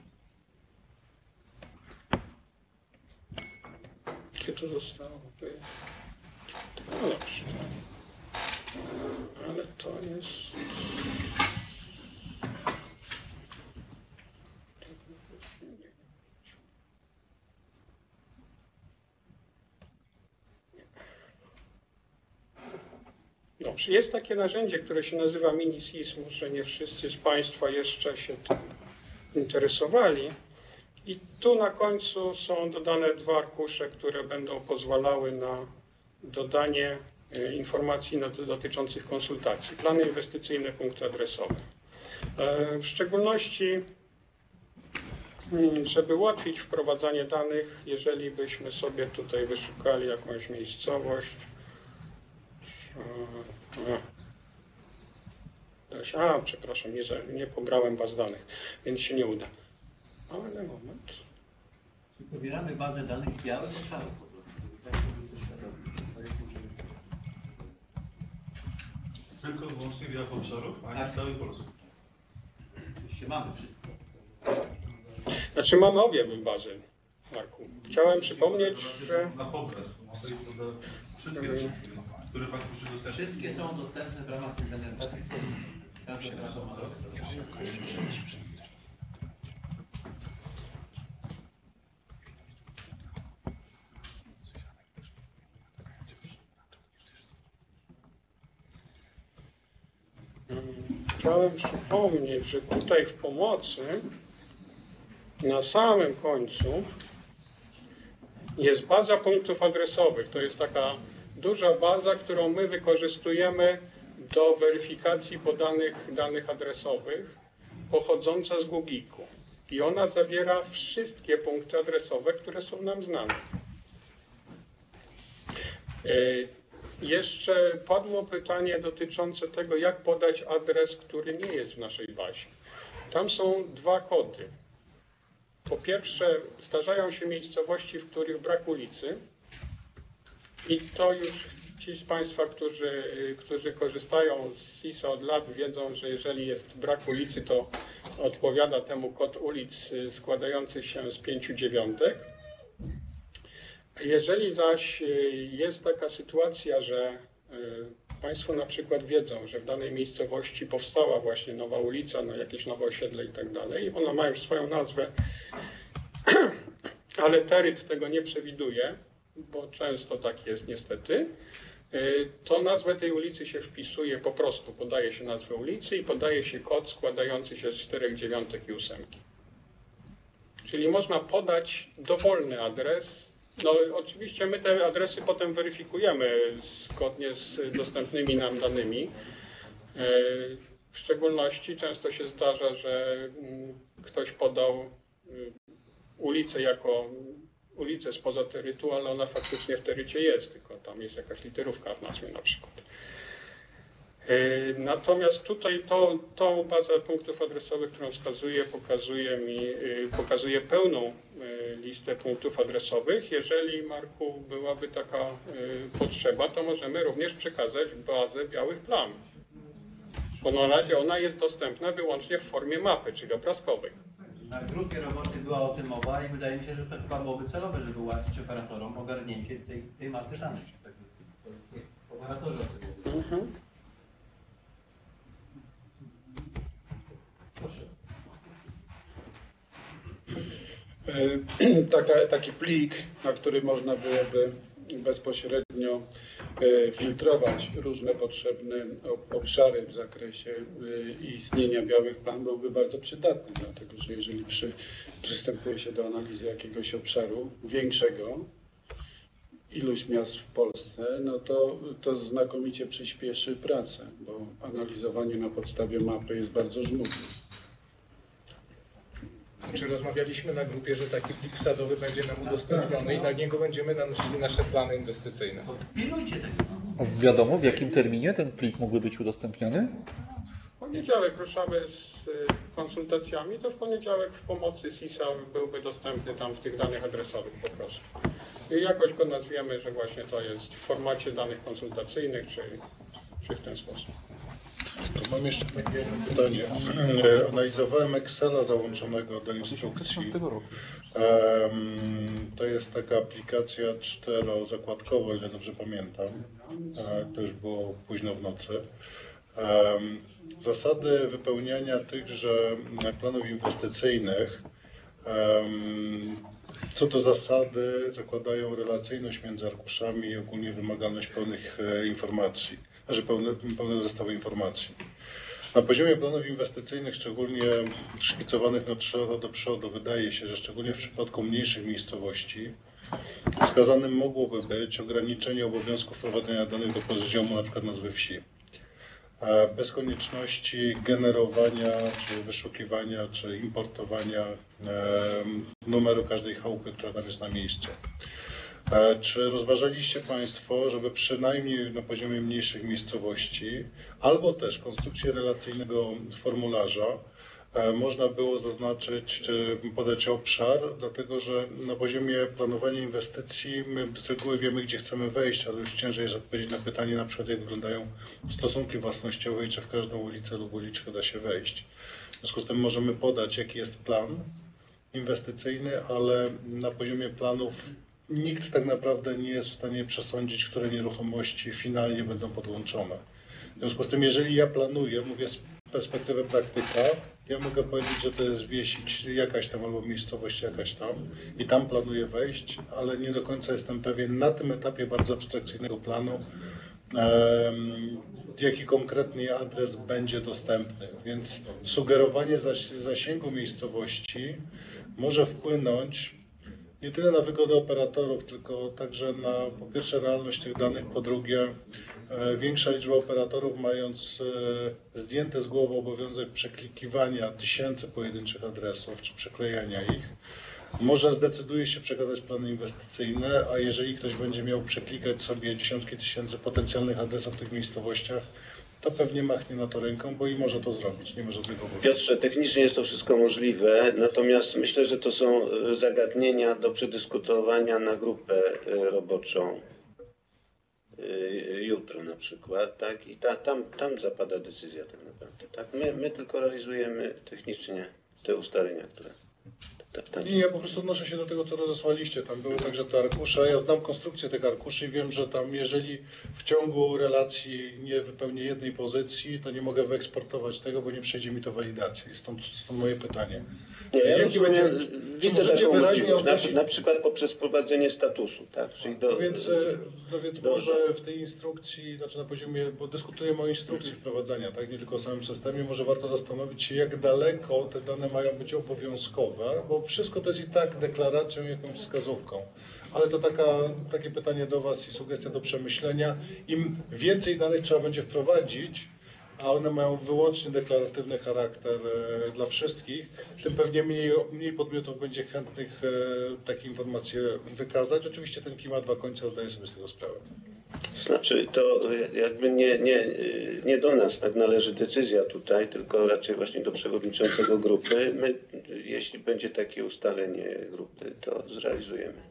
Gdzie to zostało? No dobrze. Ale to jest. Dobrze, jest takie narzędzie, które się nazywa Mini-S I S. Może nie wszyscy z państwa jeszcze się tym interesowali. I tu na końcu są dodane dwa arkusze, które będą pozwalały na dodanie informacji dotyczących konsultacji. Plany inwestycyjne, punkty adresowe. W szczególności, żeby ułatwić wprowadzanie danych, jeżeli byśmy sobie tutaj wyszukali jakąś miejscowość. A, przepraszam, nie, nie pobrałem baz danych, więc się nie uda. Ale moment. Pobieramy bazę danych białych obszarów po prostu. Tak sobie to świadomi. Tylko wyłącznie białych obszarów, a nie całej Polski. Oczywiście mamy wszystko. Znaczy mamy obie bazy, Marku. Chciałem przypomnieć, że... Na pobrać. Wszystkie, które państwo musi dostępne. Wszystkie są dostępne w ramach inwentaryzacji. Każda trasa ma drogę. Chciałem przypomnieć, że tutaj w pomocy na samym końcu jest baza punktów adresowych. To jest taka duża baza, którą my wykorzystujemy do weryfikacji podanych danych adresowych pochodząca z Google-u. I ona zawiera wszystkie punkty adresowe, które są nam znane. Jeszcze padło pytanie dotyczące tego, jak podać adres, który nie jest w naszej bazie. Tam są dwa kody. Po pierwsze, zdarzają się miejscowości, w których brak ulicy i to już ci z Państwa, którzy, którzy korzystają z S I S od lat, wiedzą, że jeżeli jest brak ulicy, to odpowiada temu kod ulic składający się z pięciu dziewiątek. Jeżeli zaś jest taka sytuacja, że Państwo na przykład wiedzą, że w danej miejscowości powstała właśnie nowa ulica, no jakieś nowe osiedle i tak dalej, ona ma już swoją nazwę, ale teryt tego nie przewiduje, bo często tak jest niestety, to nazwę tej ulicy się wpisuje, po prostu podaje się nazwę ulicy i podaje się kod składający się z czterech dziewiątek i ósemki. Czyli można podać dowolny adres. No oczywiście my te adresy potem weryfikujemy zgodnie z dostępnymi nam danymi. W szczególności często się zdarza, że ktoś podał ulicę jako ulicę spoza terytu, ale ona faktycznie w terycie jest, tylko tam jest jakaś literówka w nazwie na przykład. Natomiast tutaj to, tą bazę punktów adresowych, którą wskazuję, pokazuje mi, pokazuje pełną listę punktów adresowych. Jeżeli, Marku, byłaby taka potrzeba, to możemy również przekazać bazę białych plam. Bo na razie ona jest dostępna wyłącznie w formie mapy, czyli obrazkowej. Na grupie roboczej była o tym mowa i wydaje mi się, że to chyba byłoby celowe, żeby ułatwić operatorom ogarnięcie tej, tej masy danych. Tak, operatorzy o tym mówią. Mhm. Taka, taki plik, na który można byłoby bezpośrednio filtrować różne potrzebne obszary w zakresie istnienia białych plam, byłby bardzo przydatny, dlatego że jeżeli przy, przystępuje się do analizy jakiegoś obszaru większego, iluś miast w Polsce, no to, to znakomicie przyspieszy pracę, bo analizowanie na podstawie mapy jest bardzo żmudne. Czy rozmawialiśmy na grupie, że taki plik wsadowy będzie nam udostępniony i na niego będziemy nanosili nasze plany inwestycyjne? Pilnujcie tego. Wiadomo, w jakim terminie ten plik mógłby być udostępniony? W poniedziałek ruszamy z konsultacjami, to w poniedziałek w pomocy S I S a byłby dostępny tam w tych danych adresowych po prostu. I jakoś go nazwiemy, że właśnie to jest w formacie danych konsultacyjnych, czy, czy w ten sposób. To mam jeszcze takie pytanie. Analizowałem Excela załączonego do instrukcji. To jest taka aplikacja czterozakładkowa, o ile dobrze pamiętam. To już było późno w nocy. Zasady wypełniania tychże planów inwestycyjnych co do zasady zakładają relacyjność między arkuszami i ogólnie wymagalność pełnych informacji, znaczy pełne, pełnego zestawu informacji. Na poziomie planów inwestycyjnych, szczególnie szkicowanych na trzy lata do przodu, wydaje się, że szczególnie w przypadku mniejszych miejscowości wskazanym mogłoby być ograniczenie obowiązku wprowadzenia danych do poziomu np. nazwy wsi. Bez konieczności generowania, czy wyszukiwania, czy importowania numeru każdej chałupy, która tam jest na miejscu. Czy rozważaliście Państwo, żeby przynajmniej na poziomie mniejszych miejscowości, albo też konstrukcji relacyjnego formularza, można było zaznaczyć czy podać obszar, dlatego że na poziomie planowania inwestycji my z reguły wiemy, gdzie chcemy wejść, ale już ciężej jest odpowiedzieć na pytanie, na przykład jak wyglądają stosunki własnościowe i czy w każdą ulicę lub uliczkę da się wejść. W związku z tym możemy podać, jaki jest plan inwestycyjny, ale na poziomie planów nikt tak naprawdę nie jest w stanie przesądzić, które nieruchomości finalnie będą podłączone. W związku z tym, jeżeli ja planuję, mówię z perspektywy praktyka, ja mogę powiedzieć, że to jest wieś jakaś tam albo miejscowość jakaś tam i tam planuję wejść, ale nie do końca jestem pewien na tym etapie bardzo abstrakcyjnego planu, jaki konkretnie adres będzie dostępny. Więc sugerowanie zasięgu miejscowości może wpłynąć nie tyle na wygodę operatorów, tylko także na po pierwsze realność tych danych, po drugie większa liczba operatorów mając zdjęte z głowy obowiązek przeklikiwania tysięcy pojedynczych adresów czy przeklejania ich, może zdecyduje się przekazać plany inwestycyjne, a jeżeli ktoś będzie miał przeklikać sobie dziesiątki tysięcy potencjalnych adresów w tych miejscowościach, to pewnie machnie na to ręką, bo i może to zrobić, nie ma żadnego powodu. Piotrze, technicznie jest to wszystko możliwe, natomiast myślę, że to są e, zagadnienia do przedyskutowania na grupę e, roboczą e, jutro na przykład, tak? I ta, tam, tam zapada decyzja tak naprawdę, tak? My, my tylko realizujemy technicznie te ustalenia, które... Tak, tak. Nie, ja po prostu odnoszę się do tego, co rozesłaliście. Tam były także te arkusze. Ja znam konstrukcję tych arkuszy i wiem, że tam jeżeli w ciągu relacji nie wypełnię jednej pozycji, to nie mogę wyeksportować tego, bo nie przejdzie mi to walidacji. Stąd, stąd moje pytanie. Nie, ja Jaki rozumiem, będzie, czy widzę możecie taką wyraźnie możliwość, na, określić... na przykład poprzez wprowadzenie statusu, tak? Czyli do, No więc, no więc do, może w tej instrukcji, znaczy na poziomie, bo dyskutujemy o instrukcji wprowadzania, tak, nie tylko o samym systemie, może warto zastanowić się, jak daleko te dane mają być obowiązkowe, bo wszystko to jest i tak deklaracją, jakąś wskazówką. Ale to taka, takie pytanie do Was i sugestia do przemyślenia. Im więcej danych trzeba będzie wprowadzić, a one mają wyłącznie deklaratywny charakter e, dla wszystkich, tym pewnie mniej, mniej podmiotów będzie chętnych e, takie informacje wykazać. Oczywiście ten klimat dwa końca zdaje sobie z tego sprawę. To znaczy, to jakby nie, nie, nie do nas tak należy decyzja tutaj, tylko raczej właśnie do przewodniczącego grupy. My, jeśli będzie takie ustalenie grupy, to zrealizujemy.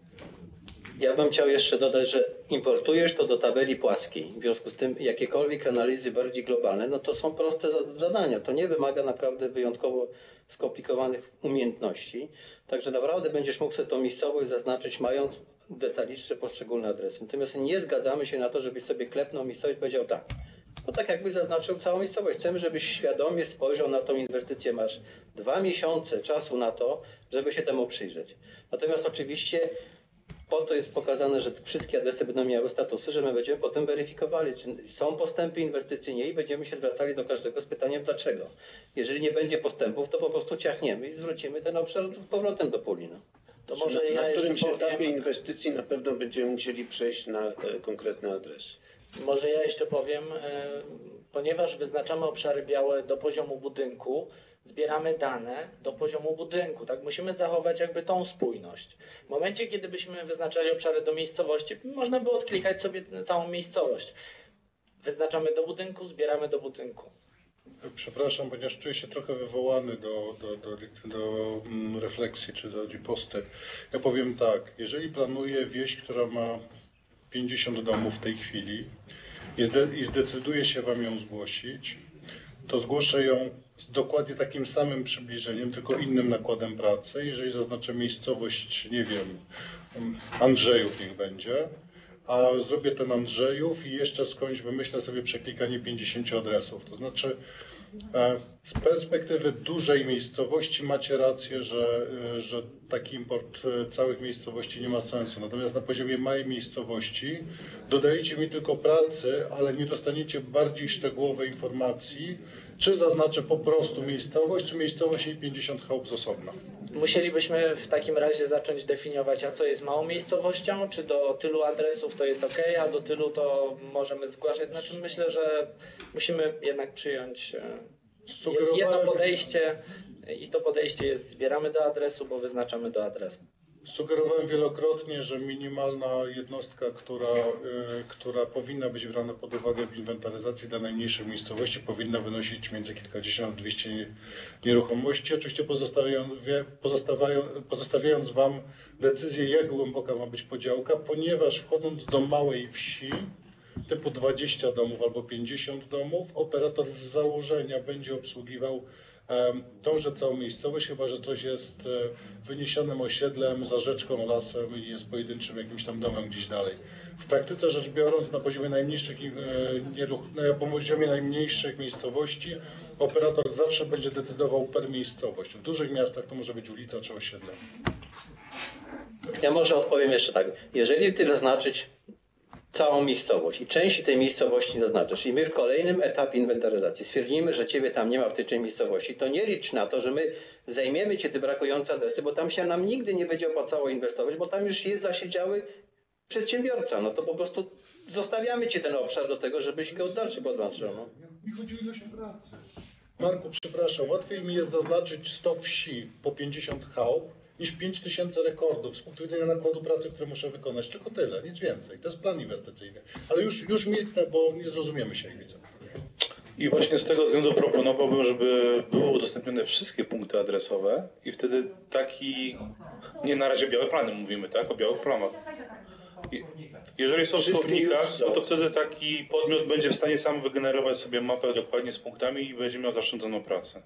Ja bym chciał jeszcze dodać, że importujesz to do tabeli płaskiej. W związku z tym jakiekolwiek analizy bardziej globalne, no to są proste zadania. To nie wymaga naprawdę wyjątkowo skomplikowanych umiejętności. Także naprawdę będziesz mógł sobie tą miejscowość zaznaczyć, mając detalicznie poszczególne adresy. Natomiast nie zgadzamy się na to, żebyś sobie klepnął miejscowość i powiedział tak. No tak jakbyś zaznaczył całą miejscowość. Chcemy, żebyś świadomie spojrzał na tą inwestycję. Masz dwa miesiące czasu na to, żeby się temu przyjrzeć. Natomiast oczywiście po to jest pokazane, że wszystkie adresy będą miały statusy, że my będziemy potem weryfikowali, czy są postępy inwestycyjne i będziemy się zwracali do każdego z pytaniem dlaczego. Jeżeli nie będzie postępów, to po prostu ciachniemy i zwrócimy ten obszar z powrotem do puli. No. To może na, ja na którymś etapie inwestycji na pewno będziemy musieli przejść na e, konkretne adresy. Może ja jeszcze powiem, e, ponieważ wyznaczamy obszary białe do poziomu budynku, zbieramy dane do poziomu budynku, tak? Musimy zachować jakby tą spójność. W momencie, kiedy byśmy wyznaczali obszary do miejscowości, można by odklikać sobie tę całą miejscowość. Wyznaczamy do budynku, zbieramy do budynku. Przepraszam, ponieważ czuję się trochę wywołany do, do, do, do refleksji czy do riposty. Ja powiem tak, jeżeli planuję wieś, która ma pięćdziesiąt domów w tej chwili i, zde, i zdecyduję się Wam ją zgłosić, to zgłoszę ją z dokładnie takim samym przybliżeniem, tylko innym nakładem pracy. Jeżeli zaznaczę miejscowość, nie wiem, Andrzejów niech będzie, a zrobię ten Andrzejów i jeszcze skądś wymyślę sobie przeklikanie pięćdziesięciu adresów. To znaczy z perspektywy dużej miejscowości macie rację, że, że taki import całych miejscowości nie ma sensu. Natomiast na poziomie małej miejscowości dodajecie mi tylko pracy, ale nie dostaniecie bardziej szczegółowej informacji, czy zaznaczę po prostu miejscowość, czy miejscowość i pięćdziesiąt chałup z osobna. Musielibyśmy w takim razie zacząć definiować, a co jest małą miejscowością, czy do tylu adresów to jest ok, a do tylu to możemy zgłaszać. Znaczy myślę, że musimy jednak przyjąć jedno podejście i to podejście jest zbieramy do adresu, bo wyznaczamy do adresu. Sugerowałem wielokrotnie, że minimalna jednostka, która, y, która powinna być brana pod uwagę w inwentaryzacji dla najmniejszej miejscowości, powinna wynosić między kilkadziesiąt a dwieście nieruchomości. Oczywiście pozostawiając, pozostawiając Wam decyzję, jak głęboka ma być podziałka, ponieważ wchodząc do małej wsi, typu dwadzieścia domów albo pięćdziesiąt domów, operator z założenia będzie obsługiwał tąże całą miejscowość, chyba że coś jest wyniesionym osiedlem, za rzeczką, lasem i jest pojedynczym jakimś tam domem gdzieś dalej. W praktyce rzecz biorąc, na poziomie najmniejszych, nieruch, na poziomie najmniejszych miejscowości operator zawsze będzie decydował per miejscowość. W dużych miastach to może być ulica czy osiedle. Ja może odpowiem jeszcze tak. Jeżeli ty zaznaczyć całą miejscowość i części tej miejscowości zaznaczasz i my w kolejnym etapie inwentaryzacji stwierdzimy, że ciebie tam nie ma w tej części miejscowości, to nie licz na to, że my zajmiemy cię te brakujące adresy, bo tam się nam nigdy nie będzie opłacało inwestować, bo tam już jest zasiedziały przedsiębiorca. No to po prostu zostawiamy ci ten obszar do tego, żebyś go dalszy podłączył. No. Mi chodzi o ilość pracy. Marku, przepraszam, łatwiej mi jest zaznaczyć sto wsi po pięćdziesiąt chałup, niż pięć tysięcy rekordów z punktu widzenia nakładu pracy, które muszę wykonać. Tylko tyle, nic więcej. To jest plan inwestycyjny. Ale już, już milknę, bo nie zrozumiemy się, jak widzę. I właśnie z tego względu proponowałbym, żeby były udostępnione wszystkie punkty adresowe i wtedy taki, nie na razie białe plany mówimy, tak, o białych planach. I- Jeżeli są w słownikach, no to wtedy taki podmiot będzie w stanie sam wygenerować sobie mapę dokładnie z punktami i będzie miał zaoszczędzoną pracę.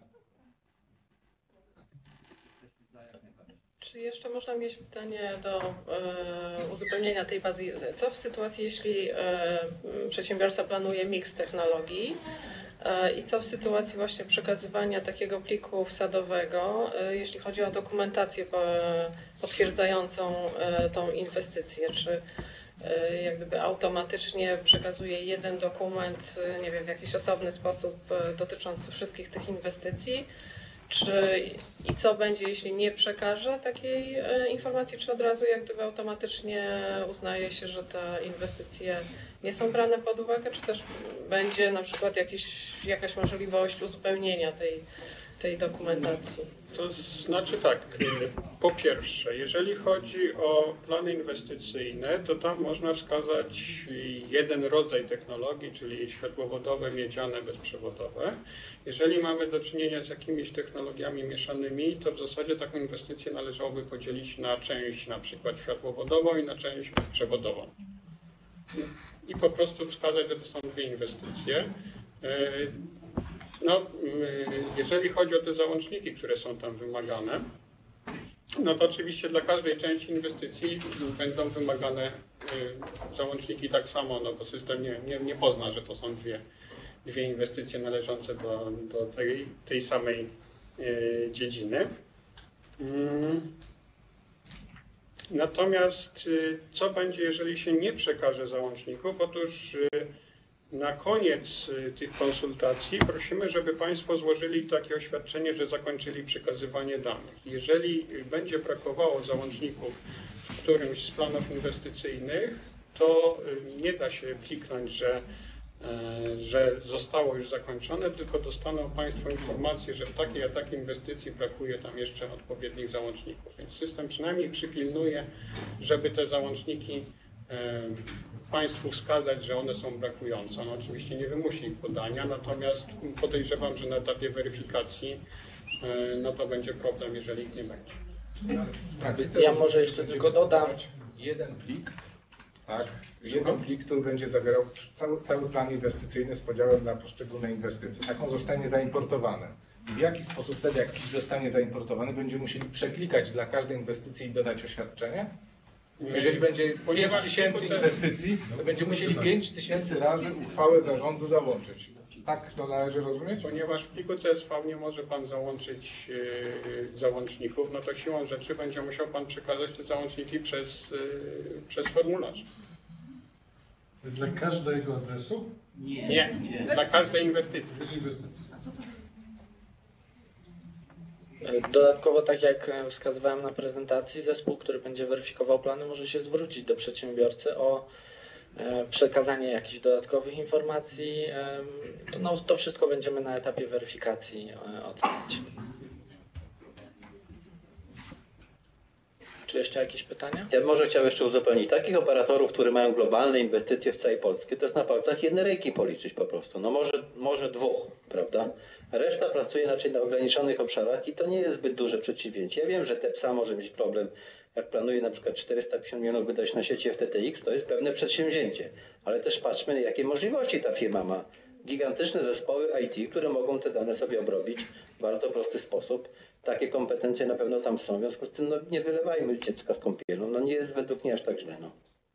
Czy jeszcze można mieć pytanie do e, uzupełnienia tej bazy? Co w sytuacji, jeśli e, przedsiębiorca planuje miks technologii e, i co w sytuacji właśnie przekazywania takiego pliku wsadowego, e, jeśli chodzi o dokumentację po, potwierdzającą e, tą inwestycję? Czy e, jak gdyby automatycznie przekazuje jeden dokument, e, nie wiem, w jakiś osobny sposób e, dotyczący wszystkich tych inwestycji? Czy i co będzie, jeśli nie przekaże takiej e, informacji, czy od razu jak gdyby automatycznie uznaje się, że te inwestycje nie są brane pod uwagę, czy też będzie na przykład jakiś, jakaś możliwość uzupełnienia tej, tej dokumentacji? To znaczy tak, po pierwsze, jeżeli chodzi o plany inwestycyjne, to tam można wskazać jeden rodzaj technologii, czyli światłowodowe, miedziane, bezprzewodowe. Jeżeli mamy do czynienia z jakimiś technologiami mieszanymi, to w zasadzie taką inwestycję należałoby podzielić na część na przykład światłowodową i na część przewodową. I po prostu wskazać, że to są dwie inwestycje. No, jeżeli chodzi o te załączniki, które są tam wymagane, no to oczywiście dla każdej części inwestycji będą wymagane załączniki tak samo, no bo system nie, nie, nie pozna, że to są dwie, dwie inwestycje należące do, do tej, tej samej dziedziny. Natomiast co będzie, jeżeli się nie przekaże załączników? Otóż na koniec tych konsultacji prosimy, żeby Państwo złożyli takie oświadczenie, że zakończyli przekazywanie danych. Jeżeli będzie brakowało załączników w którymś z planów inwestycyjnych, to nie da się kliknąć, że, że zostało już zakończone, tylko dostaną Państwo informację, że w takiej a takiej inwestycji brakuje tam jeszcze odpowiednich załączników. Więc system przynajmniej przypilnuje, żeby te załączniki Państwu wskazać, że one są brakujące. On oczywiście nie wymusi ich podania, natomiast podejrzewam, że na etapie weryfikacji no to będzie problem, jeżeli ich nie będzie. Ja może jeszcze tylko dodam. Jeden plik, tak, jeden plik, który będzie zawierał cały, cały plan inwestycyjny z podziałem na poszczególne inwestycje. Tak on zostanie zaimportowany. I w jaki sposób wtedy, jak plik zostanie zaimportowany, będziemy musieli przeklikać dla każdej inwestycji i dodać oświadczenie? Jeżeli będzie pięć tysięcy inwestycji, to będziemy musieli pięć tysięcy razy uchwałę zarządu załączyć. Tak to należy rozumieć? Ponieważ w pliku C S V nie może Pan załączyć yy, załączników, no to siłą rzeczy będzie musiał Pan przekazać te załączniki przez, yy, przez formularz. Dla każdego adresu? Nie. Nie, dla każdej inwestycji. Dodatkowo, tak jak wskazywałem na prezentacji, zespół, który będzie weryfikował plany, może się zwrócić do przedsiębiorcy o przekazanie jakichś dodatkowych informacji. To, no, to wszystko będziemy na etapie weryfikacji oceniać. Czy jeszcze jakieś pytania? Ja może chciałem jeszcze uzupełnić. Takich operatorów, którzy mają globalne inwestycje w całej Polsce, to jest na palcach jednej ręki policzyć po prostu. No może, może dwóch, prawda? Reszta pracuje raczej na ograniczonych obszarach i to nie jest zbyt duże przedsięwzięcie. Ja wiem, że T E P S A może mieć problem, jak planuje na przykład czterysta pięćdziesiąt milionów wydać na sieci F T T X, to jest pewne przedsięwzięcie. Ale też patrzmy, jakie możliwości ta firma ma. Gigantyczne zespoły I T, które mogą te dane sobie obrobić w bardzo prosty sposób. Takie kompetencje na pewno tam są, w związku z tym no, nie wylewajmy dziecka z kąpielą. No nie jest według mnie aż tak źle. No.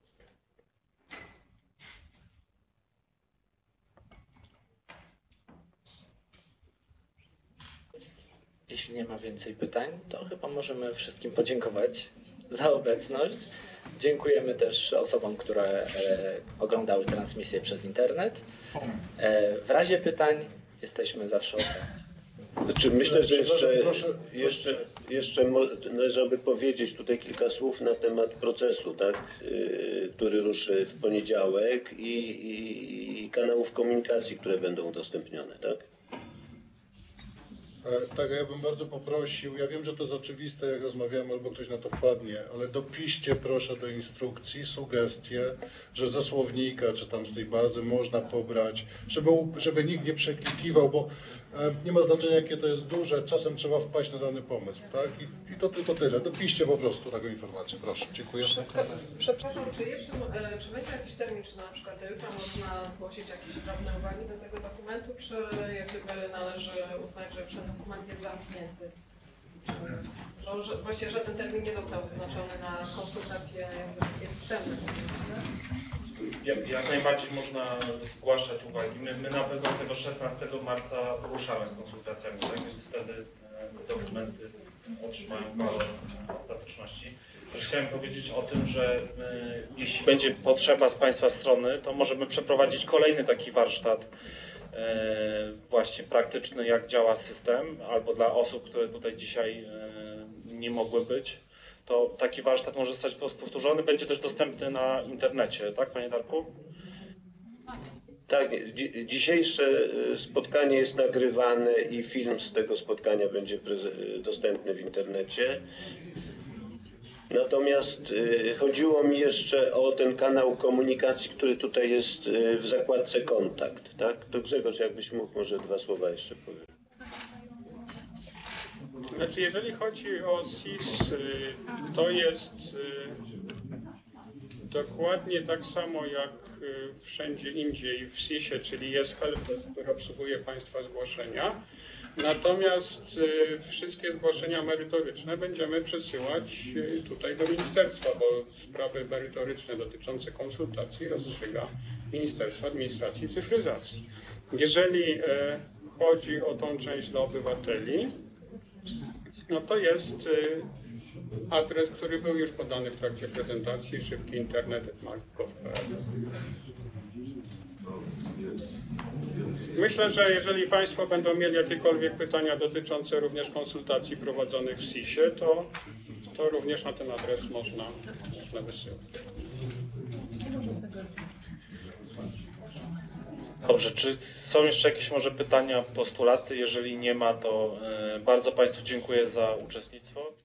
Jeśli nie ma więcej pytań, to chyba możemy wszystkim podziękować za obecność. Dziękujemy też osobom, które e, oglądały transmisję przez internet. E, w razie pytań jesteśmy zawsze otwarci. Znaczy, myślę, że jeszcze, jeszcze, jeszcze należałoby powiedzieć tutaj kilka słów na temat procesu, tak, yy, który ruszy w poniedziałek i, i, i kanałów komunikacji, które będą udostępnione, tak? E, Tak, ja bym bardzo poprosił, ja wiem, że to jest oczywiste, jak rozmawiamy, albo ktoś na to wpadnie, ale dopiszcie proszę do instrukcji sugestie, że ze słownika, czy tam z tej bazy można pobrać, żeby, żeby nikt nie przeklikiwał, bo e, nie ma znaczenia, jakie to jest duże, czasem trzeba wpaść na dany pomysł, tak? I, i to, to tyle, dopiszcie po prostu taką informację, proszę, dziękuję. Przepraszam, czy jeszcze, e, czy będzie jakiś termin, czy na przykład do jutra można zgłosić jakieś drobne uwagi do tego dokumentu, czy jak gdyby należy uznać, że już ten dokument jest zamknięty? Że, że, właściwie, że ten termin nie został wyznaczony na konsultacje jakby takie wstępne. Jak, jak najbardziej można zgłaszać uwagi. My, my na pewno tego szesnastego marca ruszamy z konsultacjami, tak? Więc wtedy e, dokumenty otrzymają walor ostateczności. Też chciałem powiedzieć o tym, że e, jeśli będzie potrzeba z Państwa strony, to możemy przeprowadzić kolejny taki warsztat e, właśnie praktyczny, jak działa system, albo dla osób, które tutaj dzisiaj e, nie mogły być. To taki warsztat może zostać powtórzony, będzie też dostępny na internecie, tak Panie Darku? Tak, dzi- dzisiejsze spotkanie jest nagrywane i film z tego spotkania będzie preze- dostępny w internecie. Natomiast y, chodziło mi jeszcze o ten kanał komunikacji, który tutaj jest y, w zakładce kontakt, tak? To Grzegorz, jakbyś mógł może dwa słowa jeszcze powiedzieć. Znaczy, jeżeli chodzi o S I S, y, to jest y, dokładnie tak samo jak y, wszędzie indziej w S I S-ie, czyli jest helpdesk, który obsługuje Państwa zgłoszenia. Natomiast y, wszystkie zgłoszenia merytoryczne będziemy przesyłać y, tutaj do ministerstwa, bo sprawy merytoryczne dotyczące konsultacji rozstrzyga Ministerstwo Administracji i Cyfryzacji. Jeżeli y, chodzi o tą część dla obywateli, no to jest y, adres, który był już podany w trakcie prezentacji, szybki internet kropka mark kropka gov kropka p l. Myślę, że jeżeli Państwo będą mieli jakiekolwiek pytania dotyczące również konsultacji prowadzonych w S I S-ie, to, to również na ten adres można, można wysyłać. Dobrze, czy są jeszcze jakieś może pytania, postulaty? Jeżeli nie ma, to y, bardzo Państwu dziękuję za uczestnictwo.